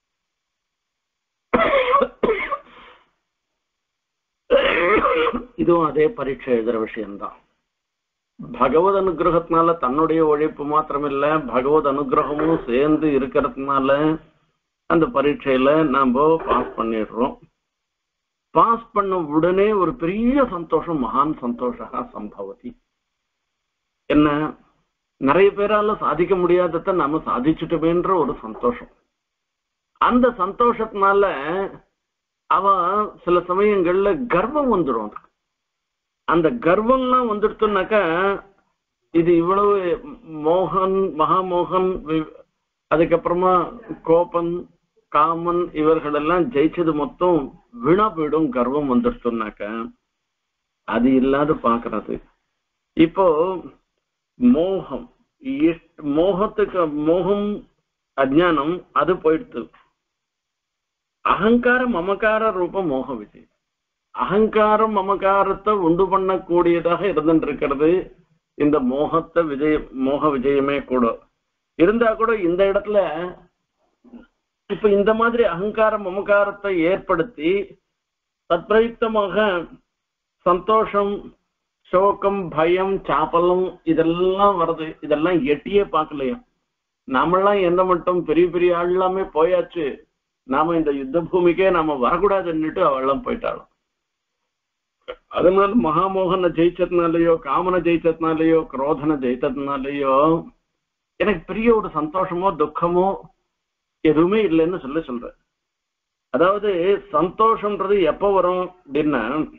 இதுவும் அதே பரீட்சை எழுதுற விஷயம்தான். பகவத் அனுகிரகத்தினால தன்னுடைய உழைப்பு மாத்திரமில்ல, பகவத் அனுகிரகமும் சேர்ந்து இருக்கிறதுனால அந்த பரீட்சையில நாம பாஸ் பண்ணிடுறோம். பாஸ் பண்ண உடனே ஒரு பெரிய சந்தோஷம், மகான் சந்தோஷா சம்பவதி. என்ன, நிறைய பேரால சாதிக்க முடியாதத நாம சாதிச்சுட்டோமேன்ற ஒரு சந்தோஷம். அந்த சந்தோஷத்தினால அவ சில சமயங்கள்ல கர்வம் வந்துடும். அந்த கர்வம்லாம் வந்துடுத்துனாக்கா, இது இவ்வளவு மோகன், மகாமோகன், அதுக்கப்புறமா கோபன், காமன் இவர்கள் எல்லாம் ஜெயிச்சது மொத்தம் வீணா போயிடும். கர்வம் வந்துடுத்துனாக்க அது இல்லாத பாக்குறது. இப்போ மோகம், மோகத்துக்கு மோகம் அஜ்ஞானம் அது போயிடுத்து. அகங்காரம் மமகார ரூப மோக விஜயம். அகங்காரம் மமகாரத்தை உண்டு பண்ணக்கூடியதாக இருந்துருக்கிறது இந்த மோகத்தை விஜய மோக விஜயமே கூட இருந்தா கூட இந்த இடத்துல இப்ப இந்த மாதிரி அகங்காரம் மமகாரத்தை ஏற்படுத்தி தத்பிரயுக்தமாக சந்தோஷம், சோகம், பயம், சாப்பலம் இதெல்லாம் வருது. இதெல்லாம் எட்டியே பார்க்கலையா? நாமெல்லாம் என்ன மட்டும் பெரிய பெரிய ஆள் எல்லாமே போயாச்சு, நாம இந்த யுத்த பூமிக்கே நாம வரக்கூடாதுன்னுட்டு அவெல்லாம் போயிட்டாலும். அதனால மகாமோகனை ஜெயிச்சதுனாலயோ, காமனை ஜெயிச்சதுனாலயோ, குரோதனை ஜெயித்ததுனாலயோ எனக்கு பெரிய ஒரு சந்தோஷமோ துக்கமோ எதுவுமே இல்லைன்னு சொல்லி சொல்ற. அதாவது சந்தோஷம்ன்றது எப்ப வரும் அப்படின்னா,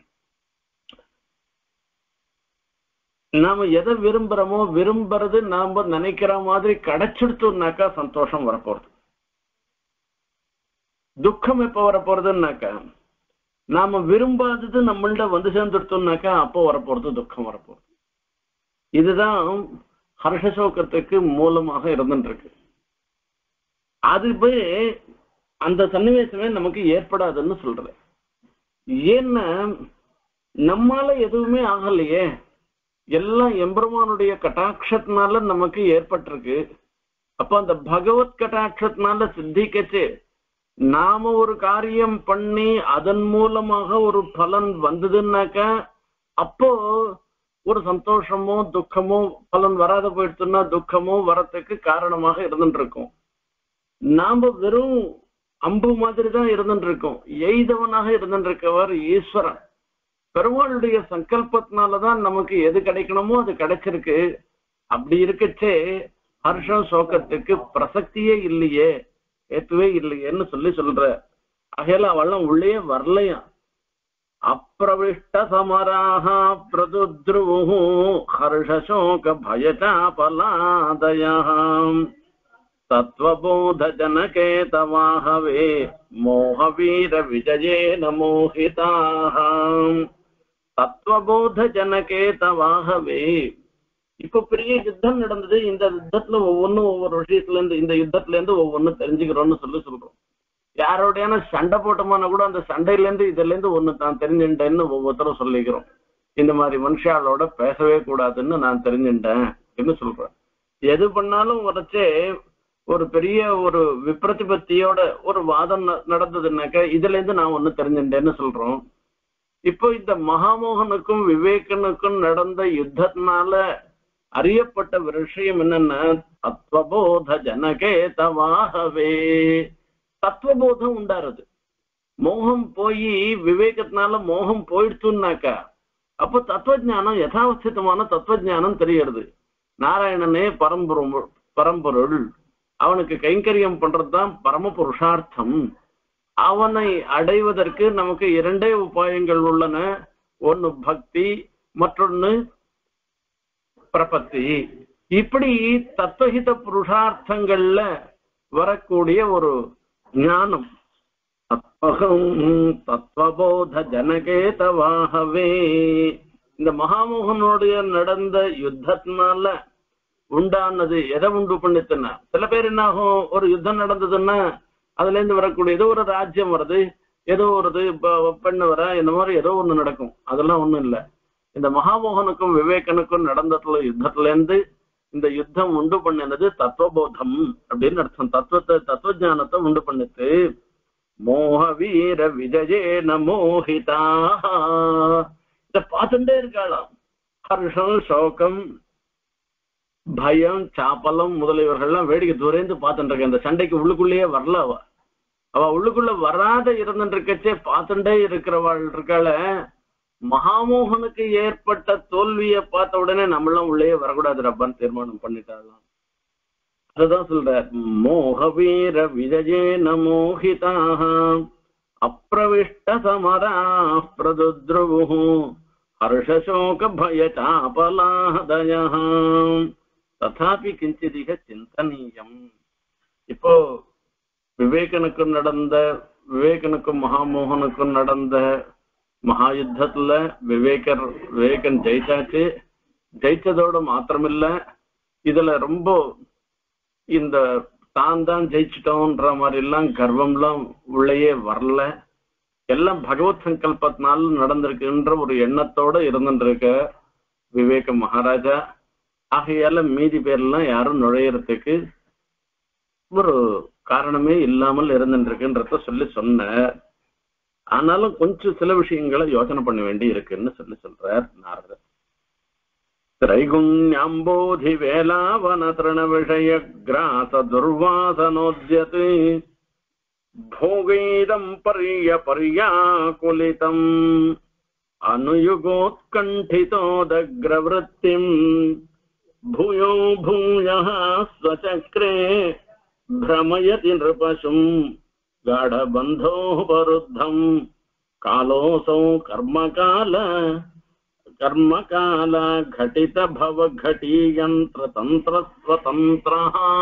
நாம எதை விரும்புறோமோ விரும்புறது நாம நினைக்கிற மாதிரி கிடைச்சிடுத்தோம்னாக்கா சந்தோஷம் வரப்போறது. துக்கம் எப்ப வரப்போறதுன்னாக்கா, நாம விரும்பாதது நம்மள்ட வந்து சேர்ந்துடுத்தோம்னாக்கா அப்போ வரப்போறது துக்கம் வரப்போறது. இதுதான் ஹர்ஷசோகத்துக்கு மூலமாக இருந்துருக்கு. அது போய் அந்த சன்னிவேசமே நமக்கு ஏற்படாதுன்னு சொல்ற. ஏன்னா நம்மால எதுவுமே ஆகலையே, எல்லாம் எம்பெருமானுடைய கட்டாட்சத்தினால நமக்கு ஏற்பட்டிருக்கு. அப்ப அந்த பகவத் கட்டாட்சத்தினால சித்திக்கச்சு நாம ஒரு காரியம் பண்ணி அதன் மூலமாக ஒரு பலன் வந்ததுன்னாக்கா அப்போ ஒரு சந்தோஷமோ துக்கமோ, பலன் வராத போயிடுச்சுன்னா துக்கமோ வரத்துக்கு காரணமாக இருந்துட்டு இருக்கும். நாம வெறும் அம்பு மாதிரி தான் இருந்துட்டு இருக்கோம். எய்தவனாக இருந்துட்டு இருக்கவர் ஈஸ்வரன். பெருமாளுடைய சங்கல்பத்தினாலதான் நமக்கு எது கிடைக்கணுமோ அது கிடைச்சிருக்கு. அப்படி இருக்கச்சே ஹர்ஷம் சோகத்துக்கு பிரசக்தியே இல்லையே, ஏத்துவே இல்லையேன்னு சொல்லி சொல்ற. அகையில அவெல்லாம் உள்ளே வரலையா. அப்பிரவிஷ்ட சமராக பிரதுத்ருவு ஹர்ஷசோக பயசாபலாதயம் தத்வபோத ஜனகேதவாஹவே மோகவீர விஜயேன மோஹிதாஹம். தத்வபோத ஜனகேதவாஹவே. இப்ப பெரிய யுத்தம் நடந்தது. இந்த யுத்தத்துல ஒவ்வொன்னும் ஒவ்வொரு விஷயத்துல இருந்து இந்த யுத்தத்துல இருந்து ஒவ்வொன்னும் தெரிஞ்சுக்கிறோம்னு சொல்லி சொல்றோம். யாரோடையான சண்டை போட்டோம்னா கூட அந்த சண்டையில இருந்து இதுல இருந்து ஒண்ணு தான் தெரிஞ்சுட்டேன்னு ஒவ்வொருத்தரும் சொல்லிக்கிறோம். இந்த மாதிரி மனுஷாலோட பேசவே கூடாதுன்னு நான் தெரிஞ்சுட்டேன் என்று சொல்றேன். எது பண்ணாலும் வரைச்சே ஒரு பெரிய ஒரு விப்ரதிபத்தியோட ஒரு வாதம் நடந்ததுன்னாக்க இதுல இருந்து நான் ஒண்ணு தெரிஞ்சுட்டேன்னு சொல்றோம். இப்போ இந்த மகாமோகனுக்கும் விவேகனுக்கும் நடந்த யுத்தத்தினால அறியப்பட்ட விஷயம் என்னன்னா, தத்துவபோத ஜனகேதவாஹவே. தத்துவபோதம் உண்டாருது. மோகம் போய் விவேகத்தினால மோகம் போயிடுச்சுன்னாக்கா அப்போ தத்துவஜானம், யதாவஸ்திதமான தத்துவஜானம் தெரியறது. நாராயணனே பரம்பொருள், பரம்பொருள் அவனுக்கு கைங்கரியம் பண்றதுதான் பரம புருஷார்த்தம். அவனை அடைவதற்கு நமக்கு இரண்டே உபாயங்கள் உள்ளன. ஒன்னு பக்தி, மற்றொன்னு பிரபத்தி. இப்படி தத்துவஹித புருஷார்த்தங்கள்ல வரக்கூடிய ஒரு ஞானம். தத்துவபோத ஜனகேதவாஹவே. இந்த மகாமோகனுடைய நடந்த யுத்தத்தினால உண்டானது எதை உண்டு பண்ணித்துன்னா, சில பேர் என்ன ஆகும், ஒரு யுத்தம் நடந்ததுன்னா அதுல இருந்து வரக்கூடிய ஏதோ ஒரு ராஜ்யம் வருது, ஏதோ ஒரு பெண்ணு வர, இந்த மாதிரி ஏதோ ஒண்ணு நடக்கும். அதெல்லாம் ஒண்ணும் இல்லை. இந்த மகாமோகனுக்கும் விவேகனுக்கும் நடந்ததுல யுத்தத்துல இருந்து இந்த யுத்தம் உண்டு பண்ணினது தத்துவபோதம் அப்படின்னு அர்த்தம். தத்துவத்தை தத்துவஜானத்தை உண்டு பண்ணிட்டு மோக வீர விஜயேன மோஹிதா. இத பார்த்துட்டே இருக்காளாம். ஹர்ஷம், சோகம், பயம், சாப்பலம் முதலியவர்கள்லாம் வேடிக்கை தூரந்து பார்த்துட்டு இருக்க. இந்த சண்டைக்கு உள்ளுக்குள்ளேயே வரல. அவ அவ உள்ளுக்குள்ள வராத இருந்துட்டு இருக்கச்சே பார்த்துட்டே இருக்கிறவாள் இருக்காள. மகாமோகனுக்கு ஏற்பட்ட தோல்வியை பார்த்த உடனே நம்மளாம் உள்ளே வரக்கூடாது ரப்பான்னு தீர்மானம் பண்ணிட்டாலாம். அதுதான் சொல்ற, மோக வீர விஜயேன மோஹிதாஹ அப்பிரவிஷ்ட சமரா பிரதுத்ருவு ஹர்ஷசோக பயசாபலாதயஹ ததாபி கிஞ்சிதிக சிந்தனீயம். இப்போ விவேகனுக்கும் நடந்த, விவேகனுக்கும் மகாமோகனுக்கும் நடந்த மகா யுத்தத்துல விவேகர் விவேகன் ஜெயிச்சாச்சு. ஜெயிச்சதோட மாத்திரமில்ல, இதுல ரொம்ப இந்த தான் தான் ஜெயிச்சிட்டோன்ற மாதிரி எல்லாம் கர்வம்லாம் உள்ளேயே வரல. எல்லாம் பகவத் சங்கல்பத்தினால நடந்திருக்குன்ற ஒரு எண்ணத்தோட இருந்துருக்க விவேக மகாராஜா. ஆகையால மீதி பேர்லாம் யாரும் நுழையறதுக்கு ஒரு காரணமே இல்லாமல் இருந்துருக்குன்றத சொல்லி சொன்ன. ஆனாலும் கொஞ்சம் சில விஷயங்களை யோசனை பண்ண வேண்டி இருக்குன்னு சொல்லி சொல்றார் நாரதர். त्रैगुण्याम्बोधि वेलावन तृण विषय ग्रास दुर्वासनोद्यत भोगैदं पर्य पर्याकुलितम् अनुयुगोत्कण्ठितोदग्रवृत्तिं भूयो भूयः स्वचक्रे भ्रमयति नृपशुं गाढबन्धोपरुद्धं कालोऽसौ कर्मकाल कर्मकाल घटित भव घटी यंत्र तंत्र स्वतंत्र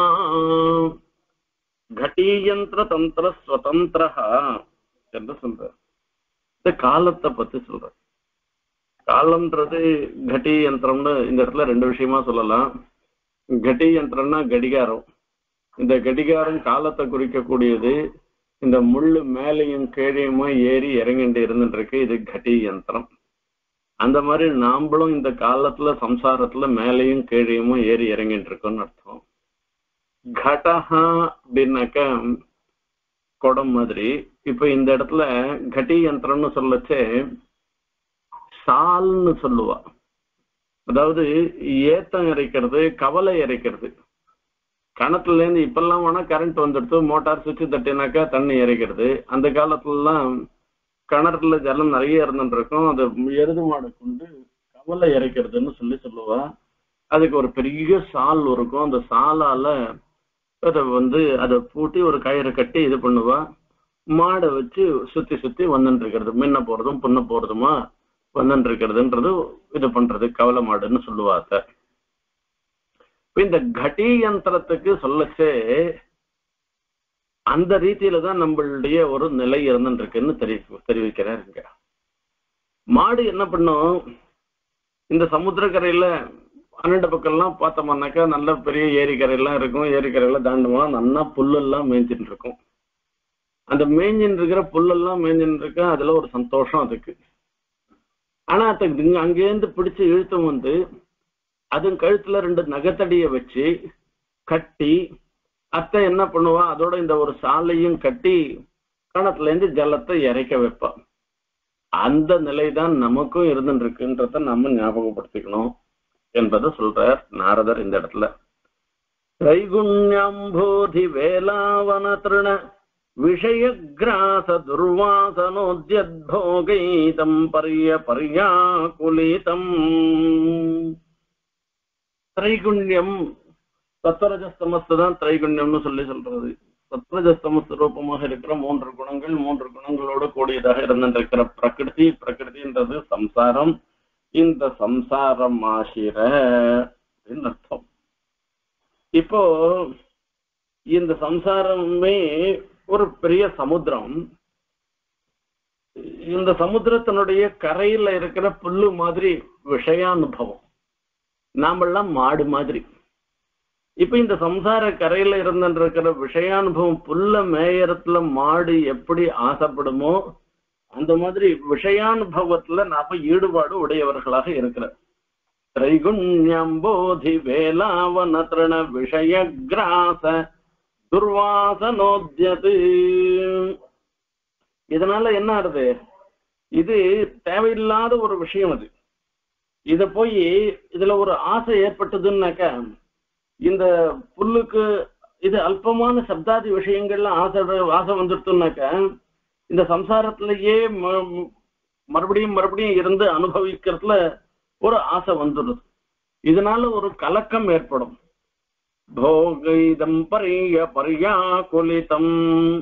घटी यंत्र तंत्र स्वतंत्र என்று சொல்ற. இந்த காலத்தை பத்தி சொல்ற. காலம்ன்றது கட்டி யந்திரம்னு இந்த இடத்துல ரெண்டு விஷயமா சொல்லலாம். கட்டி யந்திரம்னா கடிகாரம். இந்த கடிகாரம் காலத்தை குறிக்கக்கூடியது. இந்த முள்ளு மேலையும் கீழையுமா ஏறி இறங்கிட்டு இருந்துட்டு இருக்கு. இது கட்டி யந்திரம். அந்த மாதிரி நாம்பளும் இந்த காலத்துல சம்சாரத்துல மேலையும் கீழையுமா ஏறி இறங்கிட்டு இருக்கோம்னு அர்த்தம். கடஹா அப்படின்னாக்க குடம் மாதிரி. இப்ப இந்த இடத்துல கட்டி யந்திரம்னு சொல்லச்சே சால்னு சொல்லுவா. அதாவது ஏத்தம் இறைக்கிறது, கவலை இறைக்கிறது. கணத்துல இருந்து இப்பெல்லாம் வேணா கரண்ட் வந்துடுத்து, மோட்டார் சுவிட்ச் தட்டினாக்கா தண்ணி இறைக்கிறது. அந்த காலத்துலலாம் கிணறுல ஜலம் நிறைய இருந்துட்டு இருக்கும். அது எருது மாடு கொண்டு கவலை இறைக்கிறதுன்னு சொல்லி சொல்லுவா. அதுக்கு ஒரு பெரிய சால் இருக்கும். அந்த சாலால அதை வந்து அதை பூட்டி ஒரு கயிறை கட்டி இது பண்ணுவா. மாடை வச்சு சுத்தி சுத்தி வந்துட்டு இருக்கிறது. முன்ன போறதும் புண்ண போறதுமா வந்துட்டு இருக்கிறதுன்றது இது பண்றது கவலை மாடுன்னு சொல்லுவாங்க. இந்த கட்டி யந்திரத்துக்கு சொல்லச்சே அந்த ரீதியில தான் நம்மளுடைய ஒரு நிலை இருந்துட்டு இருக்குன்னு தெரி தெரிவிக்கிறாருங்க. மாடு என்ன பண்ணும், இந்த சமுத்திரக்கரையில பன்னெண்டு பக்கம்லாம் பார்த்தோம்னாக்கா நல்ல பெரிய ஏரிக்கரையெல்லாம் இருக்கும். ஏரிக்கரையில தாண்டுமா நல்லா புல்லெல்லாம் மேய்ஞ்சிட்டு இருக்கும். அந்த மேய்ஞ்சின்னு இருக்கிற புல்லெல்லாம் மேய்ஞ்சின்னு இருக்க அதுல ஒரு சந்தோஷம் அதுக்கு. ஆனா அதுக்கு அங்கேருந்து பிடிச்சு இழுத்தும் வந்து அது கழுத்துல ரெண்டு நகத்தடியை வச்சு கட்டி அத்தை என்ன பண்ணுவா, அதோட இந்த ஒரு சாலையும் கட்டி கணத்துல இருந்து ஜலத்தை இறைக்க வைப்பா. அந்த நிலைதான் நமக்கும் இருந்துட்டு இருக்குன்றத நம்ம ஞாபகப்படுத்திக்கணும் என்பதை சொல்றார் நாரதர் இந்த இடத்துல. தைகுண்யம்போதி வேலாவன திருண விஷயக்ராச துர்வாசனோத்யத்போகைதம் பர்ய பர்யாகுலிதம். திரைகுண்யம் சத்வரஜஸ்தமஸ்து தான் திரைகுண்யம்னு சொல்லி சொல்றது. சத்வரஜஸ்தமஸ் ரூபமாக இருக்கிற மூன்று குணங்கள், மூன்று குணங்களோட கூடியதாக இருந்திருக்கிற பிரகிருதி. பிரகிருதின்றது சம்சாரம். இந்த சம்சாரம் ஆசிர அப்படின்னு அர்த்தம். இப்போ இந்த சம்சாரமே ஒரு பெரிய சமுத்திரம். இந்த சமுத்திரத்தினுடைய கரையில இருக்கிற புல்லு மாதிரி விஷயானுபவம். நாமெல்லாம் மாடு மாதிரி. இப்ப இந்த சம்சார கரையில இருந்திருக்கிற விஷயானுபவம் புல்ல மேயறத்துல மாடு எப்படி ஆசைப்படுமோ அந்த மாதிரி விஷயானுபவத்துல நாம ஈடுபாடு உடையவர்களாக இருக்கிற. திரைகுண்யம்போதி வேலாவன திருண விஷயக்ராச துர்வாசனோத்யது. இதனால என்ன ஆகுது, இது தேவையில்லாத ஒரு விஷயம். அது இத போய் இதுல ஒரு ஆசை ஏற்பட்டதுன்னாக்க, இந்த புல்லுக்கு இது அல்பமான சப்தாதி விஷயங்கள்ல ஆசை ஆசை வந்துடுத்துனாக்க இந்த சம்சாரத்திலேயே மறுபடியும் மறுபடியும் இருந்து அனுபவிக்கிறதுல ஒரு ஆசை வந்துடுது. இதனால ஒரு கலக்கம் ஏற்படும். போகைதம் பரிய பர்யாகுலிதம்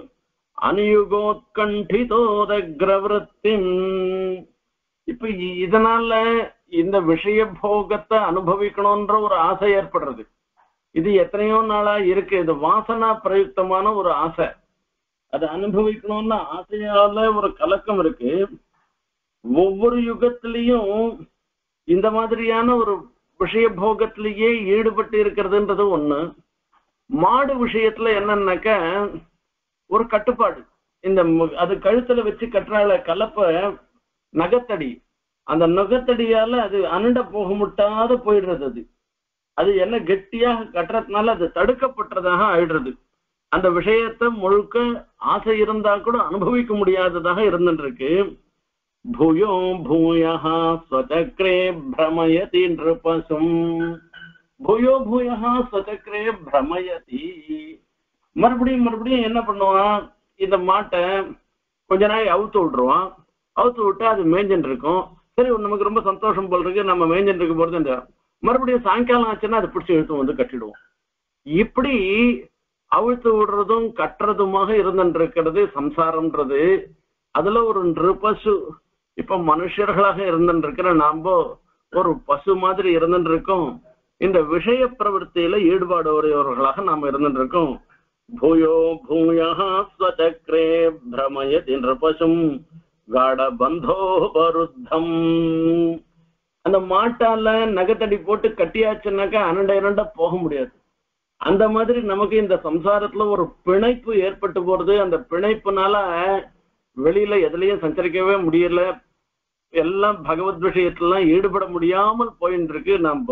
அனுயுகோத்கண்டிதோதக்ரவருத்திம். இப்ப இதனால இந்த விஷய போகத்தை அனுபவிக்கணும்ன்ற ஒரு ஆசை ஏற்படுறது. இது எத்தனையோ நாளா இருக்கு. இது வாசனா பிரயுக்தமான ஒரு ஆசை. அதை அனுபவிக்கணும்னு ஆசையால ஒரு கலக்கம் இருக்கு. ஒவ்வொரு யுகத்திலையும் இந்த மாதிரியான ஒரு விஷய போகத்திலேயே ஈடுபட்டு இருக்கிறதுன்றது ஒண்ணு. மாடு விஷயத்துல என்னன்னாக்க ஒரு கட்டுப்பாடு. இந்த அது கழுத்துல வச்சு கட்டுறால கலப்ப நகத்தடி, அந்த நுகத்தடியால அது அனண்ட போக முட்டாத போயிடுறது. அது அது என்ன கெட்டியாக கட்டுறதுனால அது தடுக்கப்பட்டதாக ஆயிடுறது. அந்த விஷயத்தை முழுக்க ஆசை இருந்தா கூட அனுபவிக்க முடியாததாக இருந்துருக்கு. பூயோ பூயஹா ஸ்வசக்ரே பிரமயதி நிருபசும். பூயோ பூயஹா ஸ்வசக்ரே பிரமயதி. மறுபடியும் மறுபடியும் என்ன பண்ணுவான், இந்த மாட்டை கொஞ்ச நாள் அவுத்து விட்டுருவான். அவுத்து விட்டு அது மேய்ஞ்சின்னு இருக்கும். சரி, நமக்கு ரொம்ப சந்தோஷம் போல் இருக்கு, நம்ம மேய்ஞ்சின்னு இருக்க போறது. இந்த மறுபடியும் சாயங்காலம் ஆச்சுன்னா அதை பிடிச்சி இழுத்து வந்து கட்டிடுவோம். இப்படி அவிழ்த்து விடுறதும் கட்டுறதுமாக இருந்துருக்கிறது சம்சாரம்ன்றது. அதுல ஒரு நிருபசு, இப்ப மனுஷர்களாக இருந்துருக்கிற நாம ஒரு பசு மாதிரி இருந்துட்டு இருக்கோம். இந்த விஷய பிரவருத்தியில ஈடுபாடு உடையவர்களாக நாம இருந்துட்டு இருக்கோம். பூயோ பூயஹா ஸ்வசக்ரே பிரமயதி நிருபசும் காட பந்தோபருத்தம். அந்த மாட்டால நகத்தடி போட்டு கட்டியாச்சுன்னாக்கா அனண்ட இரண்ட போக முடியாது. அந்த மாதிரி நமக்கு இந்த சம்சாரத்துல ஒரு பிணைப்பு ஏற்பட்டு போறது. அந்த பிணைப்புனால வெளியில எதுலயும் சஞ்சரிக்கவே முடியல. எல்லாம் பகவத் விஷயத்துலாம் ஈடுபட முடியாமல் போயின்னு இருக்கு. நம்ம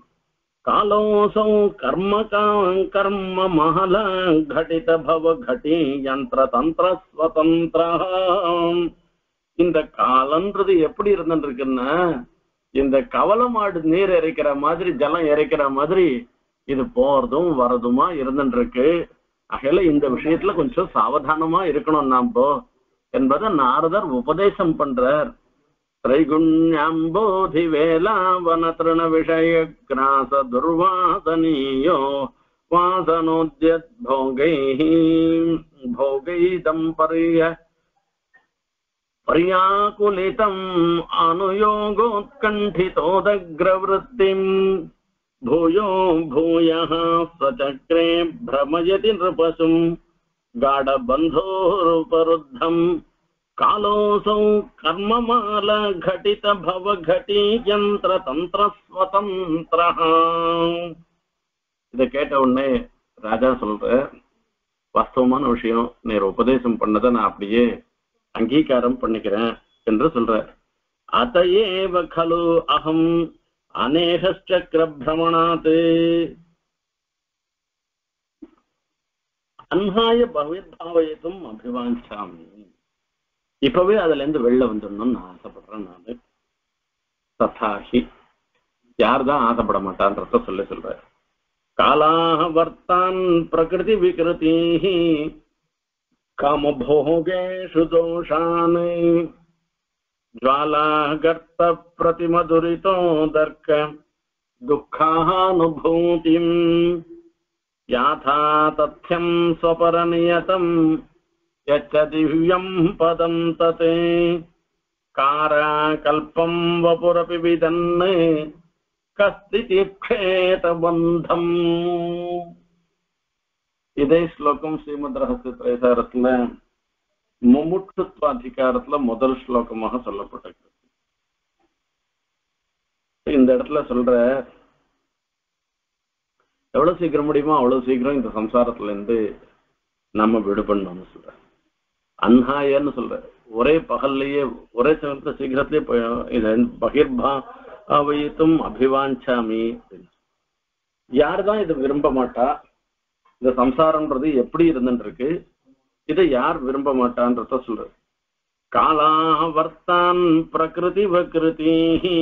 காலோசம் கர்ம கர்ம மஹல கடித பவ கடி யந்திர தந்திர ஸ்வதந்திர. இந்த காலன்றது எப்படி இருந்துட்டு இருக்குன்னா, இந்த கவல மாடு நீர் இறைக்கிற மாதிரி, ஜலம் இறைக்கிற மாதிரி இது போறதும் வரதுமா இருந்துட்டு இருக்கு. ஆகையில இந்த விஷயத்துல கொஞ்சம் சாவதானமா இருக்கணும் நாம என்பதை நாரதர் உபதேசம் பண்றார். திரைகுண்யம்போதி வேலா வனத்ருண விஷய கிராச துர்வாசனியோ வாசனோத்யத் போகை போகை தம்பரிய பரியாகுலிதம் அனுயோகோத்கண்டிதோதக்ரவருத்திம் பூயோ பூயஹ ஸ்வசக்ரே பிரமயதி நிருபசும் காடபந்தோருபருத்தம் காலோசௌ கர்மமால கடித பவ கடி யந்திர தந்திர ஸ்வதந்திர. இதை கேட்ட உடனே ராஜா சொல்ற, வாஸ்தவமான விஷயம், நீர் உபதேசம் பண்ணதை நான் அப்படியே அங்கீகாரம் பண்ணிக்கிறேன் என்று சொல்ற. அதையேவ கலு அகம் அநேகச்சக்ர பிரமணாத் அன்ஹாய பவிர்பாவயத்தும் அபிவாஞ்சாமி. இப்பவே அதுல இருந்து வெளில வந்துடணும்னு நான் ஆசைப்படுறேன். நானு ததாஹி. யார்தான் ஆசைப்பட மாட்டான்றத சொல்ல சொல்ற. காலாஹ வர்த்தான் பிரகிருதி விகிருதி காமபோகேஷு தோஷான் ஜ்வாலா கர்த்த பிரதிமதுரிதோ தர்க்க துக்கானுபூதிம் யாதா தத்யம் ஸ்வபரநியதம் யச்ச திவ்யம் பதம் ததே காரா கல்பம் வபுரபி விதன்னு கஸ்திதி க்ஷேத பந்தம். இதே ஸ்லோகம் ஸ்ரீமத் ரகசிய திரைசாரத்துல முமுட்சுத்வ அதிகாரத்துல முதல் ஸ்லோகமாக சொல்லப்பட்டிருக்கு. இந்த இடத்துல சொல்ற, எவ்வளவு சீக்கிரம் முடியுமோ அவ்வளவு சீக்கிரம் இந்த சம்சாரத்துல இருந்து நம்ம விடுபடணும்னு சொல்ற. அன்ஹாயன்னு சொல்ற, ஒரே பகல்லையே ஒரே சமயத்துல சீக்கிரத்திலேயே போய் இதை பகிர்பா அவைத்தும் அபிவாஞ்சாமி. யாருதான் இதை விரும்ப மாட்டா? இந்த சம்சாரம்ன்றது எப்படி இருந்துட்டு இருக்கு, இதை யார் விரும்ப மாட்டான்றத சொல்ற. காலா வர்த்தான் பிரகிருதி வக்ருதி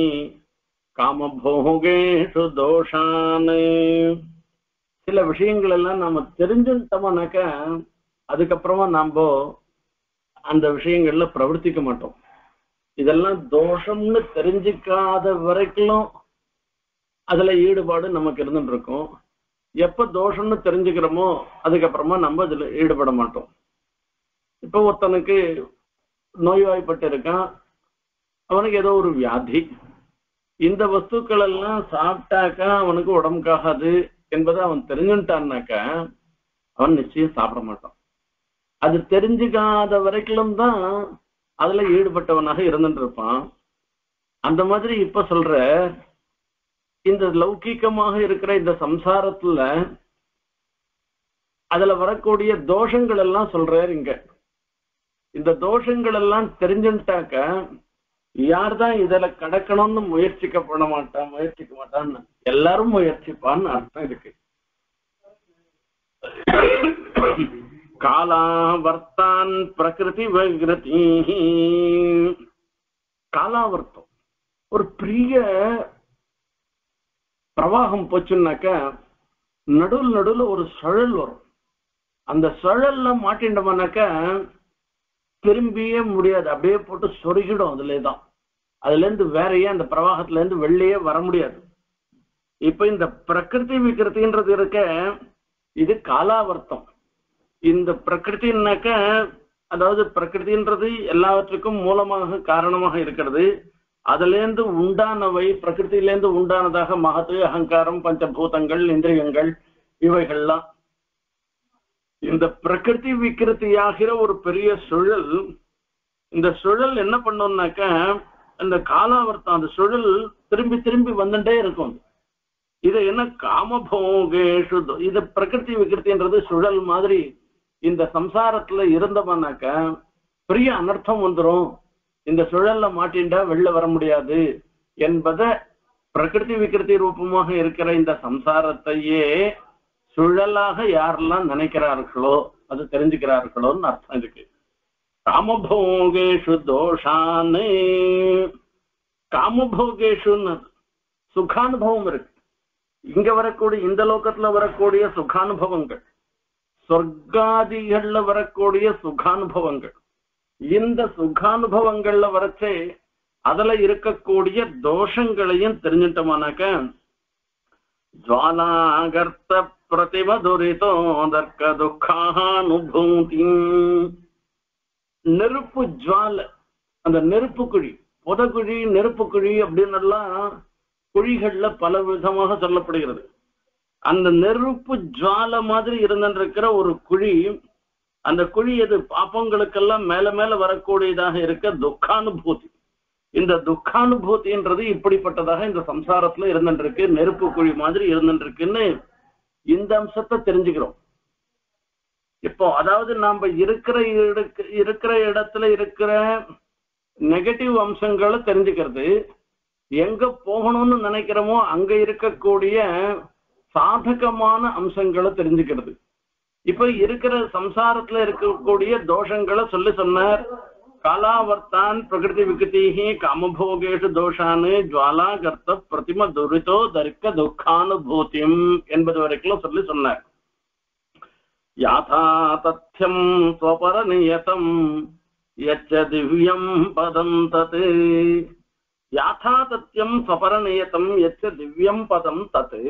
காமபோகேஷு தோஷான். சில விஷயங்கள் எல்லாம் நாம தெரிஞ்சுட்டோம்னாக்க அதுக்கப்புறமா நாம அந்த விஷயங்கள்ல பிரவர்த்திக்க மாட்டோம். இதெல்லாம் தோஷம்னு தெரிஞ்சுக்காத வரைக்கும் அதுல ஈடுபாடு நமக்கு இருந்துட்டு இருக்கும். எப்ப தோஷம்னு தெரிஞ்சுக்கிறோமோ அதுக்கப்புறமா நம்ம இதுல ஈடுபட மாட்டோம். இப்ப ஒருத்தனுக்கு நோய்வாய்ப்பட்டு இருக்கான், அவனுக்கு ஏதோ ஒரு வியாதி. இந்த வஸ்துக்கள் எல்லாம் சாப்பிட்டாக்கா அவனுக்கு உடம்புக்காகாது என்பதை அவன் தெரிஞ்சுட்டான்னாக்கா அவன் நிச்சயம் சாப்பிட மாட்டான். அது தெரிஞ்சுக்காத வரைக்கும் தான் அதுல ஈடுபட்டவனாக இருந்துட்டு இருப்பான். அந்த மாதிரி இப்ப சொல்ற இந்த லௌகீகமாக இருக்கிற இந்த சம்சாரத்துல அதுல வரக்கூடிய தோஷங்கள் எல்லாம் சொல்றாரு இங்க. இந்த தோஷங்கள் எல்லாம் தெரிஞ்சுட்டாக்க யார்தான் இதுல கடக்கணும்னு முயற்சிக்க பண்ண மாட்டான், முயற்சிக்க மாட்டான்னு எல்லாரும் முயற்சிப்பான்னு அர்த்தம் இருக்கு. காலாவர்த்தான் பிரகிருதி விகிருதி. காலாவர்த்தம் ஒரு பெரிய பிரவாகம் போச்சுன்னாக்க நடுவில் நடுவில் ஒரு சுழல் வரும். அந்த சுழல்ல மாட்டின்றோம்னாக்க திரும்பியே முடியாது, அப்படியே போட்டு சொருகிடும். அதுலேதான் அதுல இருந்து வேறையே அந்த பிரவாகத்துல இருந்து வெளியே வர முடியாது. இப்ப இந்த பிரகிருதி விகிருத்தின்றது இருக்க, இது காலாவர்த்தம். இந்த பிரகிருத்தின்னாக்க அதாவது பிரகிருதின்றது எல்லாவற்றுக்கும் மூலமாக காரணமாக இருக்கிறது. அதுல இருந்து உண்டானவை, பிரகிருத்திலேருந்து உண்டானதாக மகத்து, அகங்காரம், பஞ்சபூதங்கள், இந்திரியங்கள், இவைகள்லாம். இந்த பிரகிருதி விகிருத்தியாகிற ஒரு பெரிய சுழல், இந்த சுழல் என்ன பண்ணோம்னாக்க இந்த காலாவர்த்தம், அந்த சுழல் திரும்பி திரும்பி வந்துட்டே இருக்கும். இது என்ன காமபோகேஷு, இது பிரகிருதி விகிருத்தின்றது சுழல் மாதிரி. இந்த சம்சாரத்துல இருந்தவனாக்க பெரிய அனர்த்தம் வந்துடும், இந்த சுழல்ல மாட்டின்டா வெளில வர முடியாது என்பதை பிரகிருதி விகிருதி ரூபமாக இருக்கிற இந்த சம்சாரத்தையே சுழலாக யாரெல்லாம் நினைக்கிறார்களோ அது தெரிஞ்சுக்கிறார்களோன்னு அர்த்தம் இருக்கு. காமபோகேஷு தோஷான்னு, காமபோகேஷுன்னு சுகானுபவம் இருக்கு. இங்க வரக்கூடிய இந்த லோகத்துல வரக்கூடிய சுகானுபவங்கள், சொர்க்காதிகள்ல வரக்கூடிய சுகானுபவங்கள், இந்த சுகானுபவங்கள்ல வரச்சே அதுல இருக்கக்கூடிய தோஷங்களையும் தெரிஞ்சிட்டோமானாக்க ஜுவாலாகர்த்த பிரதிமதுரிதோ தர்க்க துக்கானுபூதி. நெருப்பு ஜுவால, அந்த நெருப்பு குழி, புதகுழி, நெருப்பு குழி அப்படின்னு எல்லாம் குழிகள்ல பல விதமாக சொல்லப்படுகிறது. அந்த நெருப்பு ஜுவால மாதிரி இருந்திருக்கிற ஒரு குழி, அந்த குழி எது பாப்பங்களுக்கெல்லாம் மேல மேல வரக்கூடியதாக இருக்க துக்கானுபூதி. இந்த துக்கானுபூதின்றது இப்படிப்பட்டதாக இந்த சம்சாரத்துல இருந்துருக்கு, நெருப்பு குழி மாதிரி இருந்துருக்குன்னு இந்த அம்சத்தை தெரிஞ்சுக்கிறோம். இப்போ அதாவது நாம இருக்கிற இருக்கிற இடத்துல இருக்கிற நெகட்டிவ் அம்சங்களை தெரிஞ்சுக்கிறது, எங்க போகணும்னு நினைக்கிறோமோ அங்க இருக்கக்கூடிய சாதகமான அம்சங்களை தெரிஞ்சுக்கிறது. இப்ப இருக்கிற சம்சாரத்துல இருக்கக்கூடிய தோஷங்களை சொல்லி சொன்னார். காலாவர்த்தான் பிரகிருதி விகிருதி காமபோகேஷு தோஷானு ஜுவாலாகர்த்த பிரதிம துரிதோ தர்க்க துக்கானுபூதிம் என்பது வரைக்கும் சொல்லி சொன்னார். யாதா தத்யம் ஸ்வபர நியதம் யச்ச திவ்யம் பதம் தத். யாதா தத்யம் ஸ்வபர நியதம் யச்ச திவ்யம் பதம் தத்.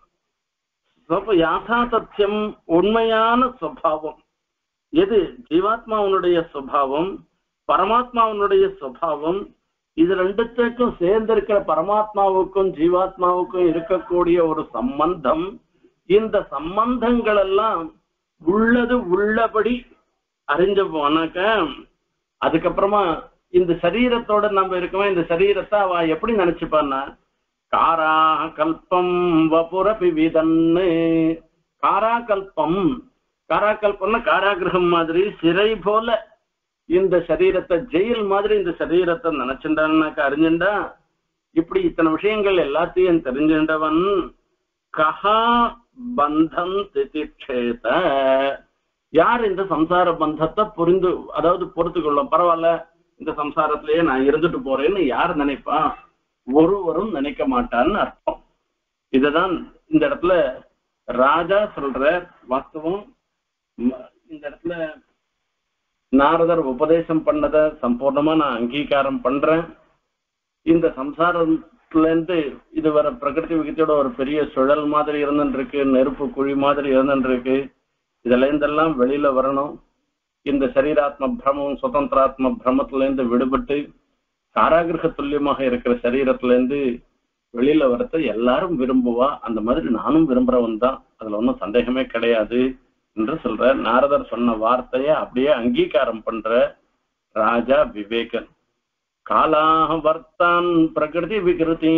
யாதா தத்யம் உண்மையான சுபாவம் எது, ஜீவாத்மாவனுடைய சுபாவம், பரமாத்மாவனுடைய சுபாவம், இது ரெண்டுத்துக்கும் சேர்ந்திருக்கிற பரமாத்மாவுக்கும் ஜீவாத்மாவுக்கும் இருக்கக்கூடிய ஒரு சம்பந்தம். இந்த சம்பந்தங்கள் எல்லாம் உள்ளது உள்ளபடி அறிஞ்ச போனாக்க அதுக்கப்புறமா இந்த சரீரத்தோட நம்ம இருக்கோம். இந்த சரீரத்தை அவ எப்படி நினைச்சுப்பான்னா காரா கல்பம் வபுரபி விதன்னு. காராகல்பம், காராகல்பம்னா காராகிரகம் மாதிரி, சிறை போல இந்த சரீரத்தை, ஜெயில் மாதிரி இந்த சரீரத்தை நினைச்சுட்டான்னாக்க அறிஞ்சுண்டா, இப்படி இத்தனை விஷயங்கள் எல்லாத்தையும் தெரிஞ்சுண்டவன் கஹா பந்தம் திதிக்ஷேத, யார் இந்த சம்சார பந்தத்தை புரிந்து அதாவது பொறுத்து கொள்ளும், பரவாயில்ல இந்த சம்சாரத்திலேயே நான் இருந்துட்டு போறேன்னு யார் நினைப்பான்? ஒருவரும் நினைக்க மாட்டான்னு அர்த்தம். இதுதான் இந்த இடத்துல ராஜா சொல்ற வாஸ்தவம். இந்த இடத்துல நாரதர் உபதேசம் பண்ணத சம்பூர்ணமா நான் அங்கீகாரம் பண்றேன். இந்த சம்சாரத்துல இருந்து இது வர பிரகிருதி விகிதத்தோட ஒரு பெரிய சுழல் மாதிரி இருந்துருக்கு, நெருப்பு குழி மாதிரி இருந்துருக்கு. இதுல இருந்தெல்லாம் வெளியில வரணும். இந்த சரீராத்ம பிரமம், சுதந்திராத்ம பிரமத்துல இருந்து விடுபட்டு காராகிரக துல்லியமாக இருக்கிற சரீரத்துல இருந்து வெளியில வரத்த எல்லாரும் விரும்புவா. அந்த மாதிரி நானும் விரும்புறவன் தான், அதுல ஒன்றும் சந்தேகமே கிடையாது என்று சொல்ற. நாரதர் சொன்ன வார்த்தைய அப்படியே அங்கீகாரம் பண்ற. ராஜா விவேகன். காலாஹ வர்த்தான் பிரகிருதி விகிருதி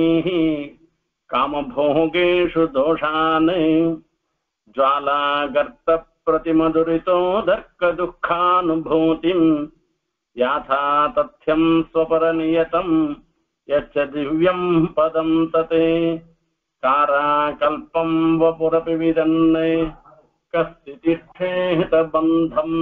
காமபோகேஷு தோஷான் ஜ்வாலாகர்த்த பிரதிமதுரிதோ தர்க்க துக்கானுபூதிம் யாதா தத்யம் ஸ்வபரநியதம் யச்ச திவ்யம் பதம் ததே காராகல்பம் வபுரபி விதன்னை கஸ்திதிஷ்டேத பந்தம்.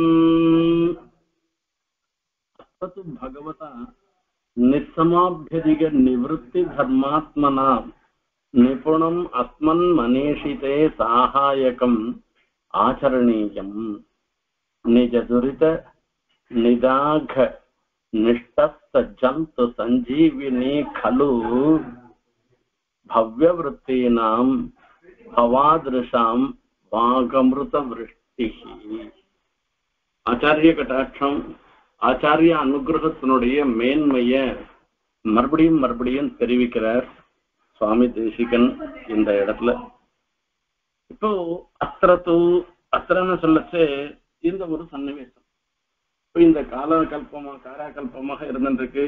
தத்து பகவதா நிசமாபியதிக நிவృత్తి தர்மாத்மனா நிபுணம் அஸ்மன் மனீஷிதே சாகாயகம் ஆச்சரணீயம். நிஜ துரித நிதாக நிஷ்டஸ்த ஜந்து சஞ்சீவினி खलु भव्यवृत्तीनां भवादृशां वागमृत वृष्टिः. ஆச்சாரிய கட்டாட்சம் ஆச்சாரிய அனுகிரகத்தினுடைய மேன்மைய மறுபடியும் மறுபடியும் தெரிவிக்கிறார் சுவாமி தேசிகன் இந்த இடத்துல. இப்போ அத்திரத்து அத்திரன்னு சொல்லச்சு இந்த ஒரு சன்னிவேசம். இப்போ இந்த காலகல்பமா காராகல்பமாக இருந்துருக்கு,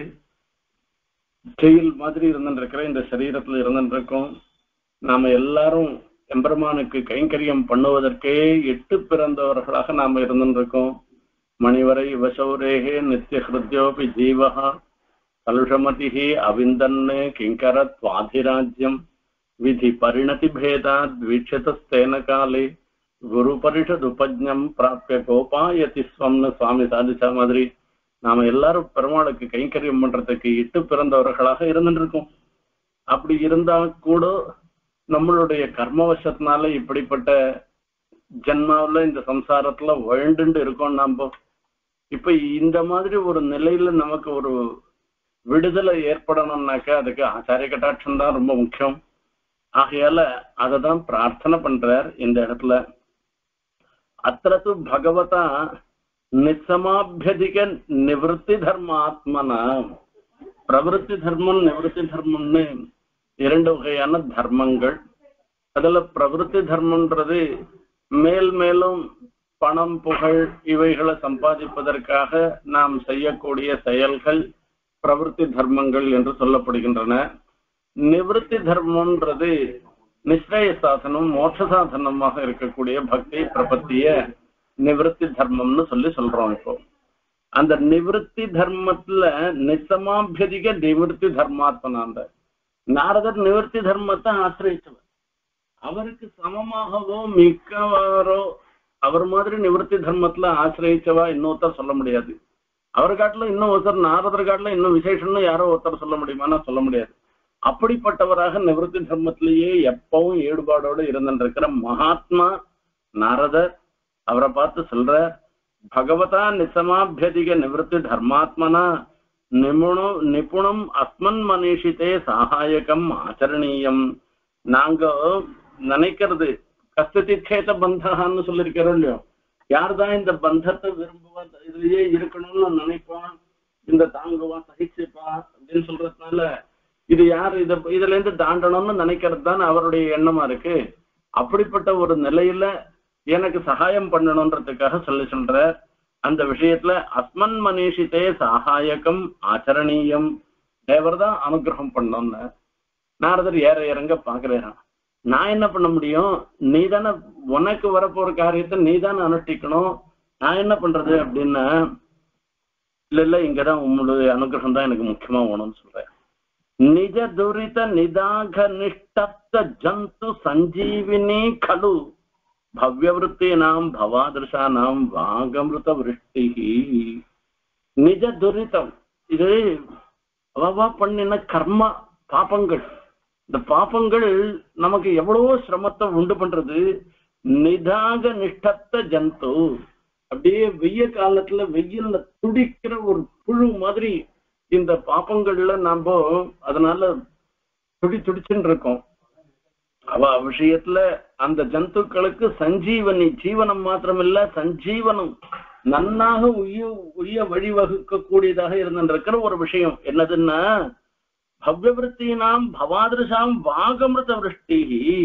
ஜெயில் மாதிரி இருந்துருக்கிற இந்த சரீரத்துல இருந்துருக்கோம். நாம எல்லாரும் எம்பெருமானுக்கு கைங்கரியம் பண்ணுவதற்கே எட்டு பிறந்தவர்களாக நாம இருந்துருக்கோம். மணிவரை இவசௌரேகே நித்திய ஹிருத்யோபி ஜீவஹா கலுஷமதிஹி அவிந்தன்னு கிங்கரத்வாதிராஜ்யம் விதி பரிணதி பேதாத் வீட்சதஸ்தேன காலே குரு பரிஷத் உபஜ்ஞம் பிராப்ய கோபாயதி ஸ்வம்னு சுவாமி சாதிச்ச மாதிரி நாம எல்லாரும் பெருமாளுக்கு கைங்கரியம் பண்றதுக்கு இட்டு பிறந்தவர்களாக இருந்துருக்கோம். அப்படி இருந்தா கூட நம்மளுடைய கர்மவசத்தினால இப்படிப்பட்ட ஜென்மாவில இந்த சம்சாரத்துல வாழ்ந்துட்டு இருக்கோம். நாம இப்ப இந்த மாதிரி ஒரு நிலையில நமக்கு ஒரு விடுதலை ஏற்படணும்னாக்கா அதுக்கு ஆச்சாரிய கட்டாட்சம் தான் ரொம்ப முக்கியம். ஆகையால அததான் பிரார்த்தனை பண்றார் இந்த இடத்துல. அத்திரத்து பகவதா நிசமாபியதிக நிவృత్తి தர்மாத்மனா. பிரவருத்தி தர்மம் நிவృత్తి தர்மம்னு இரண்டு வகையான தர்மங்கள். அதுல பிரவருத்தி தர்மம்ன்றது மேல் மேலும் பணம் புகழ் இவைகளை சம்பாதிப்பதற்காக நாம் செய்யக்கூடிய செயல்கள் பிரவருத்தி தர்மங்கள் என்று சொல்லப்படுகின்றன. நிவృత్తి தர்மம்ன்றது நிஸ்ரய சாசனம் மோட்ச சாதனமாக இருக்கக்கூடிய பக்தி பிரபத்திய நிவృత్తి தர்மம்னு சொல்லி சொல்றோம். இப்போ அந்த நிவృత్తి தர்மத்துல நிசமாபியதிக நிவృత్తి தர்மாத்மனாந்த நாரதர் நிவృత్తి தர்மத்தை ஆசிரியச்சவர். அவருக்கு சமமாகவோ மிக்கவாரோ அவர் மாதிரி நிவృత్తి தர்மத்துல ஆசிரியச்சவா இன்னொருத்தர் சொல்ல முடியாது. அவர் காட்டுல இன்னும் ஒருத்தர் நாரதர் காட்டுல இன்னும் விசேஷம்னு யாரோ ஒருத்தர் சொல்ல முடியுமானா சொல்ல முடியாது. அப்படிப்பட்டவராக நிவృత్తి தர்மத்திலேயே எப்பவும் ஈடுபாடோடு இருந்திருக்கிற மகாத்மா நாரதர். அவரை பார்த்து சொல்ற பகவதா நிசமாபியதிக நிவృత్తి தர்மாத்மனா நிபுணம் நிபுணம் அஸ்மன் மனிஷிதே சாகாயகம் ஆச்சரணீயம். நாங்க நினைக்கிறது கஸ்திதிக்ஷேத பந்தகான்னு சொல்லிருக்கிறோம் இல்லையோ, யார்தான் இந்த பந்தத்தை விரும்புவா இதுலயே இருக்கணும்னு நினைப்பான், இந்த தாங்குவான் சகிச்சுப்பான் அப்படின்னு சொல்றதுனால இது யாரு இத இதுல இருந்து தாண்டணும்னு நினைக்கிறது தான் அவருடைய எண்ணமா இருக்கு. அப்படிப்பட்ட ஒரு நிலையில எனக்கு சகாயம் பண்ணணும்ன்றதுக்காக சொல்லி சொல்ற அந்த விஷயத்துல அஸ்மன் மனிஷிதே சாகாயகம் ஆச்சரணீயம். தேவர் தான் அனுகிரகம் பண்ணோம்னு நாரதர் ஏற இறங்க பாக்குறேன். நான் என்ன பண்ண முடியும்? நீ தானே உனக்கு வரப்போற காரியத்தை நீ தானே அனுஷ்டிக்கணும். நான் என்ன பண்றது அப்படின்னா, இல்ல இல்ல இங்கதான் உங்களுடைய அனுகிரகம் தான் எனக்கு முக்கியமா வேணும்னு சொல்றேன். நிஜ துரித நிதாக நிஷ்டப்த ஜந்து சஞ்சீவினி கலு பவ்யவருத்தீனாம் பவாதிருஷானாம் வாகமிருத விருஷ்டி. நிஜ துரிதம் இது அவவா பண்ணின கர்மா பாபங்கள். இந்த பாபங்கள் நமக்கு எவ்வளவோ சிரமத்தை உண்டு பண்றது. நிதாக நிஷ்டத்த ஜந்து அப்படியே வெய்ய காலத்துல வெயில்ல துடிக்கிற ஒரு புழு மாதிரி இந்த பாபங்கள்ல நாம அதனால துடி துடிச்சுன்னு இருக்கோம். அவ விஷயத்துல அந்த ஜந்துக்களுக்கு சஞ்சீவனி ஜீவனம் மாத்திரமில்ல சஞ்சீவனம் நன்னாக உய உய வழிவகுக்க கூடியதாக இருந்திருக்கிற ஒரு விஷயம் என்னதுன்னா பவ்யவருத்தீனாம் பவாதிருஷாம் வாகமிருத விருஷ்டி.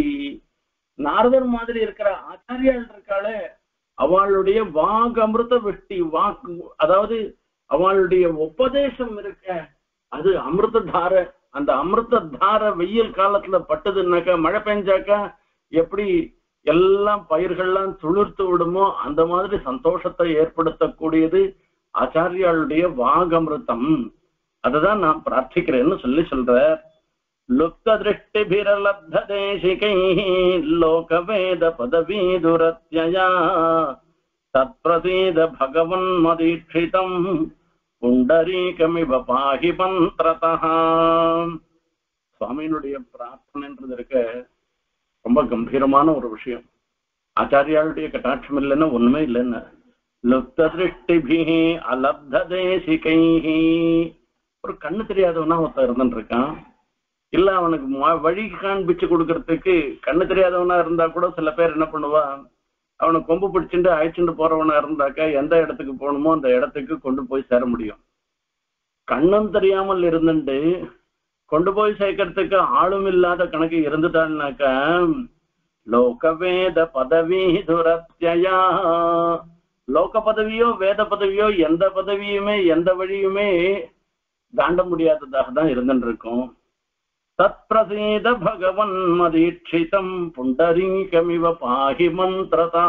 நாரதர் மாதிரி இருக்கிற ஆச்சாரியால் இருக்காளே அவளுடைய வாகமிருத விருஷ்டி வாக்கு, அதாவது அவளுடைய உபதேசம் இருக்க அது அமிர்ததார. அந்த அமிர்ததார வெயில் காலத்துல பட்டதுன்னாக்கா, மழை பெஞ்சாக்கா எப்படி எல்லாம் பயிர்கள்லாம் துளிர்த்து விடுமோ அந்த மாதிரி சந்தோஷத்தை ஏற்படுத்தக்கூடியது ஆச்சாரியாளுடைய வாகமிருத்தம். அததான் நான் பிரார்த்திக்கிறேன்னு சொல்லி சொல்ற. லுப்த திருஷ்டிபிரலப்த தேசிகைஹ லோகவேத பதவி துரத்யயா தத்ப்ரசீத பகவன் மதீட்சிதம் புண்டரீகமிவ பாஹி மந்திரதஹ. சுவாமியினுடைய பிரார்த்தனைன்றது இருக்க ரொம்ப கம்பீரமான ஒரு விஷயம். ஆச்சாரியாளுடைய கட்டாட்சம் இல்லைன்னா ஒண்ணுமே இல்லைன்னு. லுப்த திருஷ்டிபிஹி அலப்த தேசிகைஹி. ஒரு கண்ணு தெரியாதவனா ஒருத்தன் இருந்துட்டு இருக்கான். இல்ல அவனுக்கு வழி காண்பிச்சு கொடுக்கறதுக்கு கண்ணு தெரியாதவனா இருந்தா கூட சில பேர் என்ன பண்ணுவான், அவனை கொம்பு பிடிச்சுட்டு அழைச்சிட்டு போறவனா இருந்தாக்கா எந்த இடத்துக்கு போகணுமோ அந்த இடத்துக்கு கொண்டு போய் சேர முடியும். கண்ணும் தெரியாமல் இருந்துட்டு கொண்டு போய் சேர்க்கறதுக்கு ஆளும் இல்லாத கணக்கு இருந்துட்டான்னாக்கா லோகவேத பதவி துரத்யயா. லோக பதவியோ வேத பதவியோ எந்த பதவியுமே எந்த வழியுமே தாண்ட முடியாததாக தான் இருந்துட்டு இருக்கும். தத் பிரசீத பகவன் மதீட்சிதம் புண்டரீகமிவ பாஹி மந்திரதா.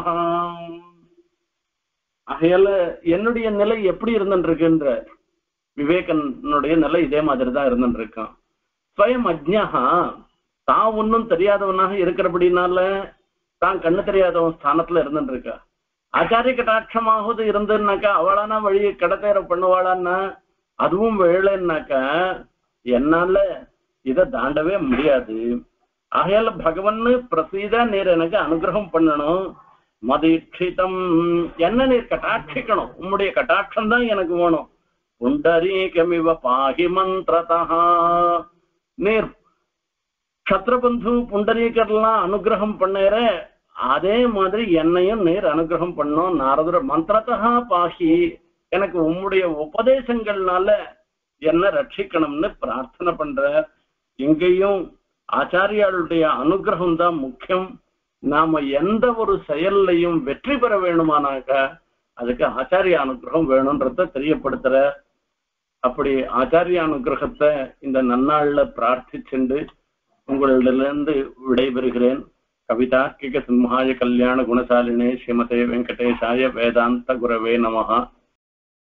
ஆகையால என்னுடைய நிலை எப்படி இருந்துட்டு இருக்குன்ற விவேகனுடைய நிலை இதே மாதிரி தான் இருந்துட்டு இருக்கான். ஸ்வயம் அஜ்ஞா, தான் ஒன்னும் தெரியாதவனாக இருக்கிறபடினால தான் கண்ணு தெரியாதவன் ஸ்தானத்துல இருந்துட்டு இருக்கா. ஆச்சாரிய கட்டாட்சமாவது இருந்துன்னாக்கா அவளானா வழியை கடத்தேற பண்ணுவாளான்னா அதுவும் வேலைன்னாக்கா என்னால இதை தாண்டவே முடியாது. ஆகையால பகவன் பிரசீதா நீர் எனக்கு அனுகிரகம் பண்ணணும். மதீட்சிதம், என்ன நீர் கட்டாட்சிக்கணும். உம்முடைய கட்டாட்சம் தான் எனக்கு வேணும். புண்டரீகமிவ பாஹி மந்திரதா. நீர் சத்ரபந்து புண்டரீகர்லாம் அனுகிரகம் பண்ணேற அதே மாதிரி என்னையும் நீர் அனுகிரகம் பண்ணும். நாரதர் மந்திரதா பாஹி, எனக்கு உம்முடைய உபதேசங்கள்னால என்ன ரட்சிக்கணும்னு பிரார்த்தனை பண்ற. இங்கேயும் ஆச்சாரியாளுடைய அனுகிரகம் தான் முக்கியம். நாம எந்த ஒரு செயல்லையும் வெற்றி பெற வேணுமானாக்க அதுக்கு ஆச்சாரிய அனுகிரகம் வேணும்ன்றத தெரியப்படுத்துற. அப்படி ஆச்சாரிய அனுகிரகத்தை இந்த நன்னாள்ல பிரார்த்திச்சுண்டு உங்களிடமிருந்து விடைபெறுகிறேன். கவிதார்க்கிக சிம்ஹாய கல்யாண குணசாலினே ஸ்ரீமதே வெங்கடேசாய வேதாந்த குரவே நமஹ.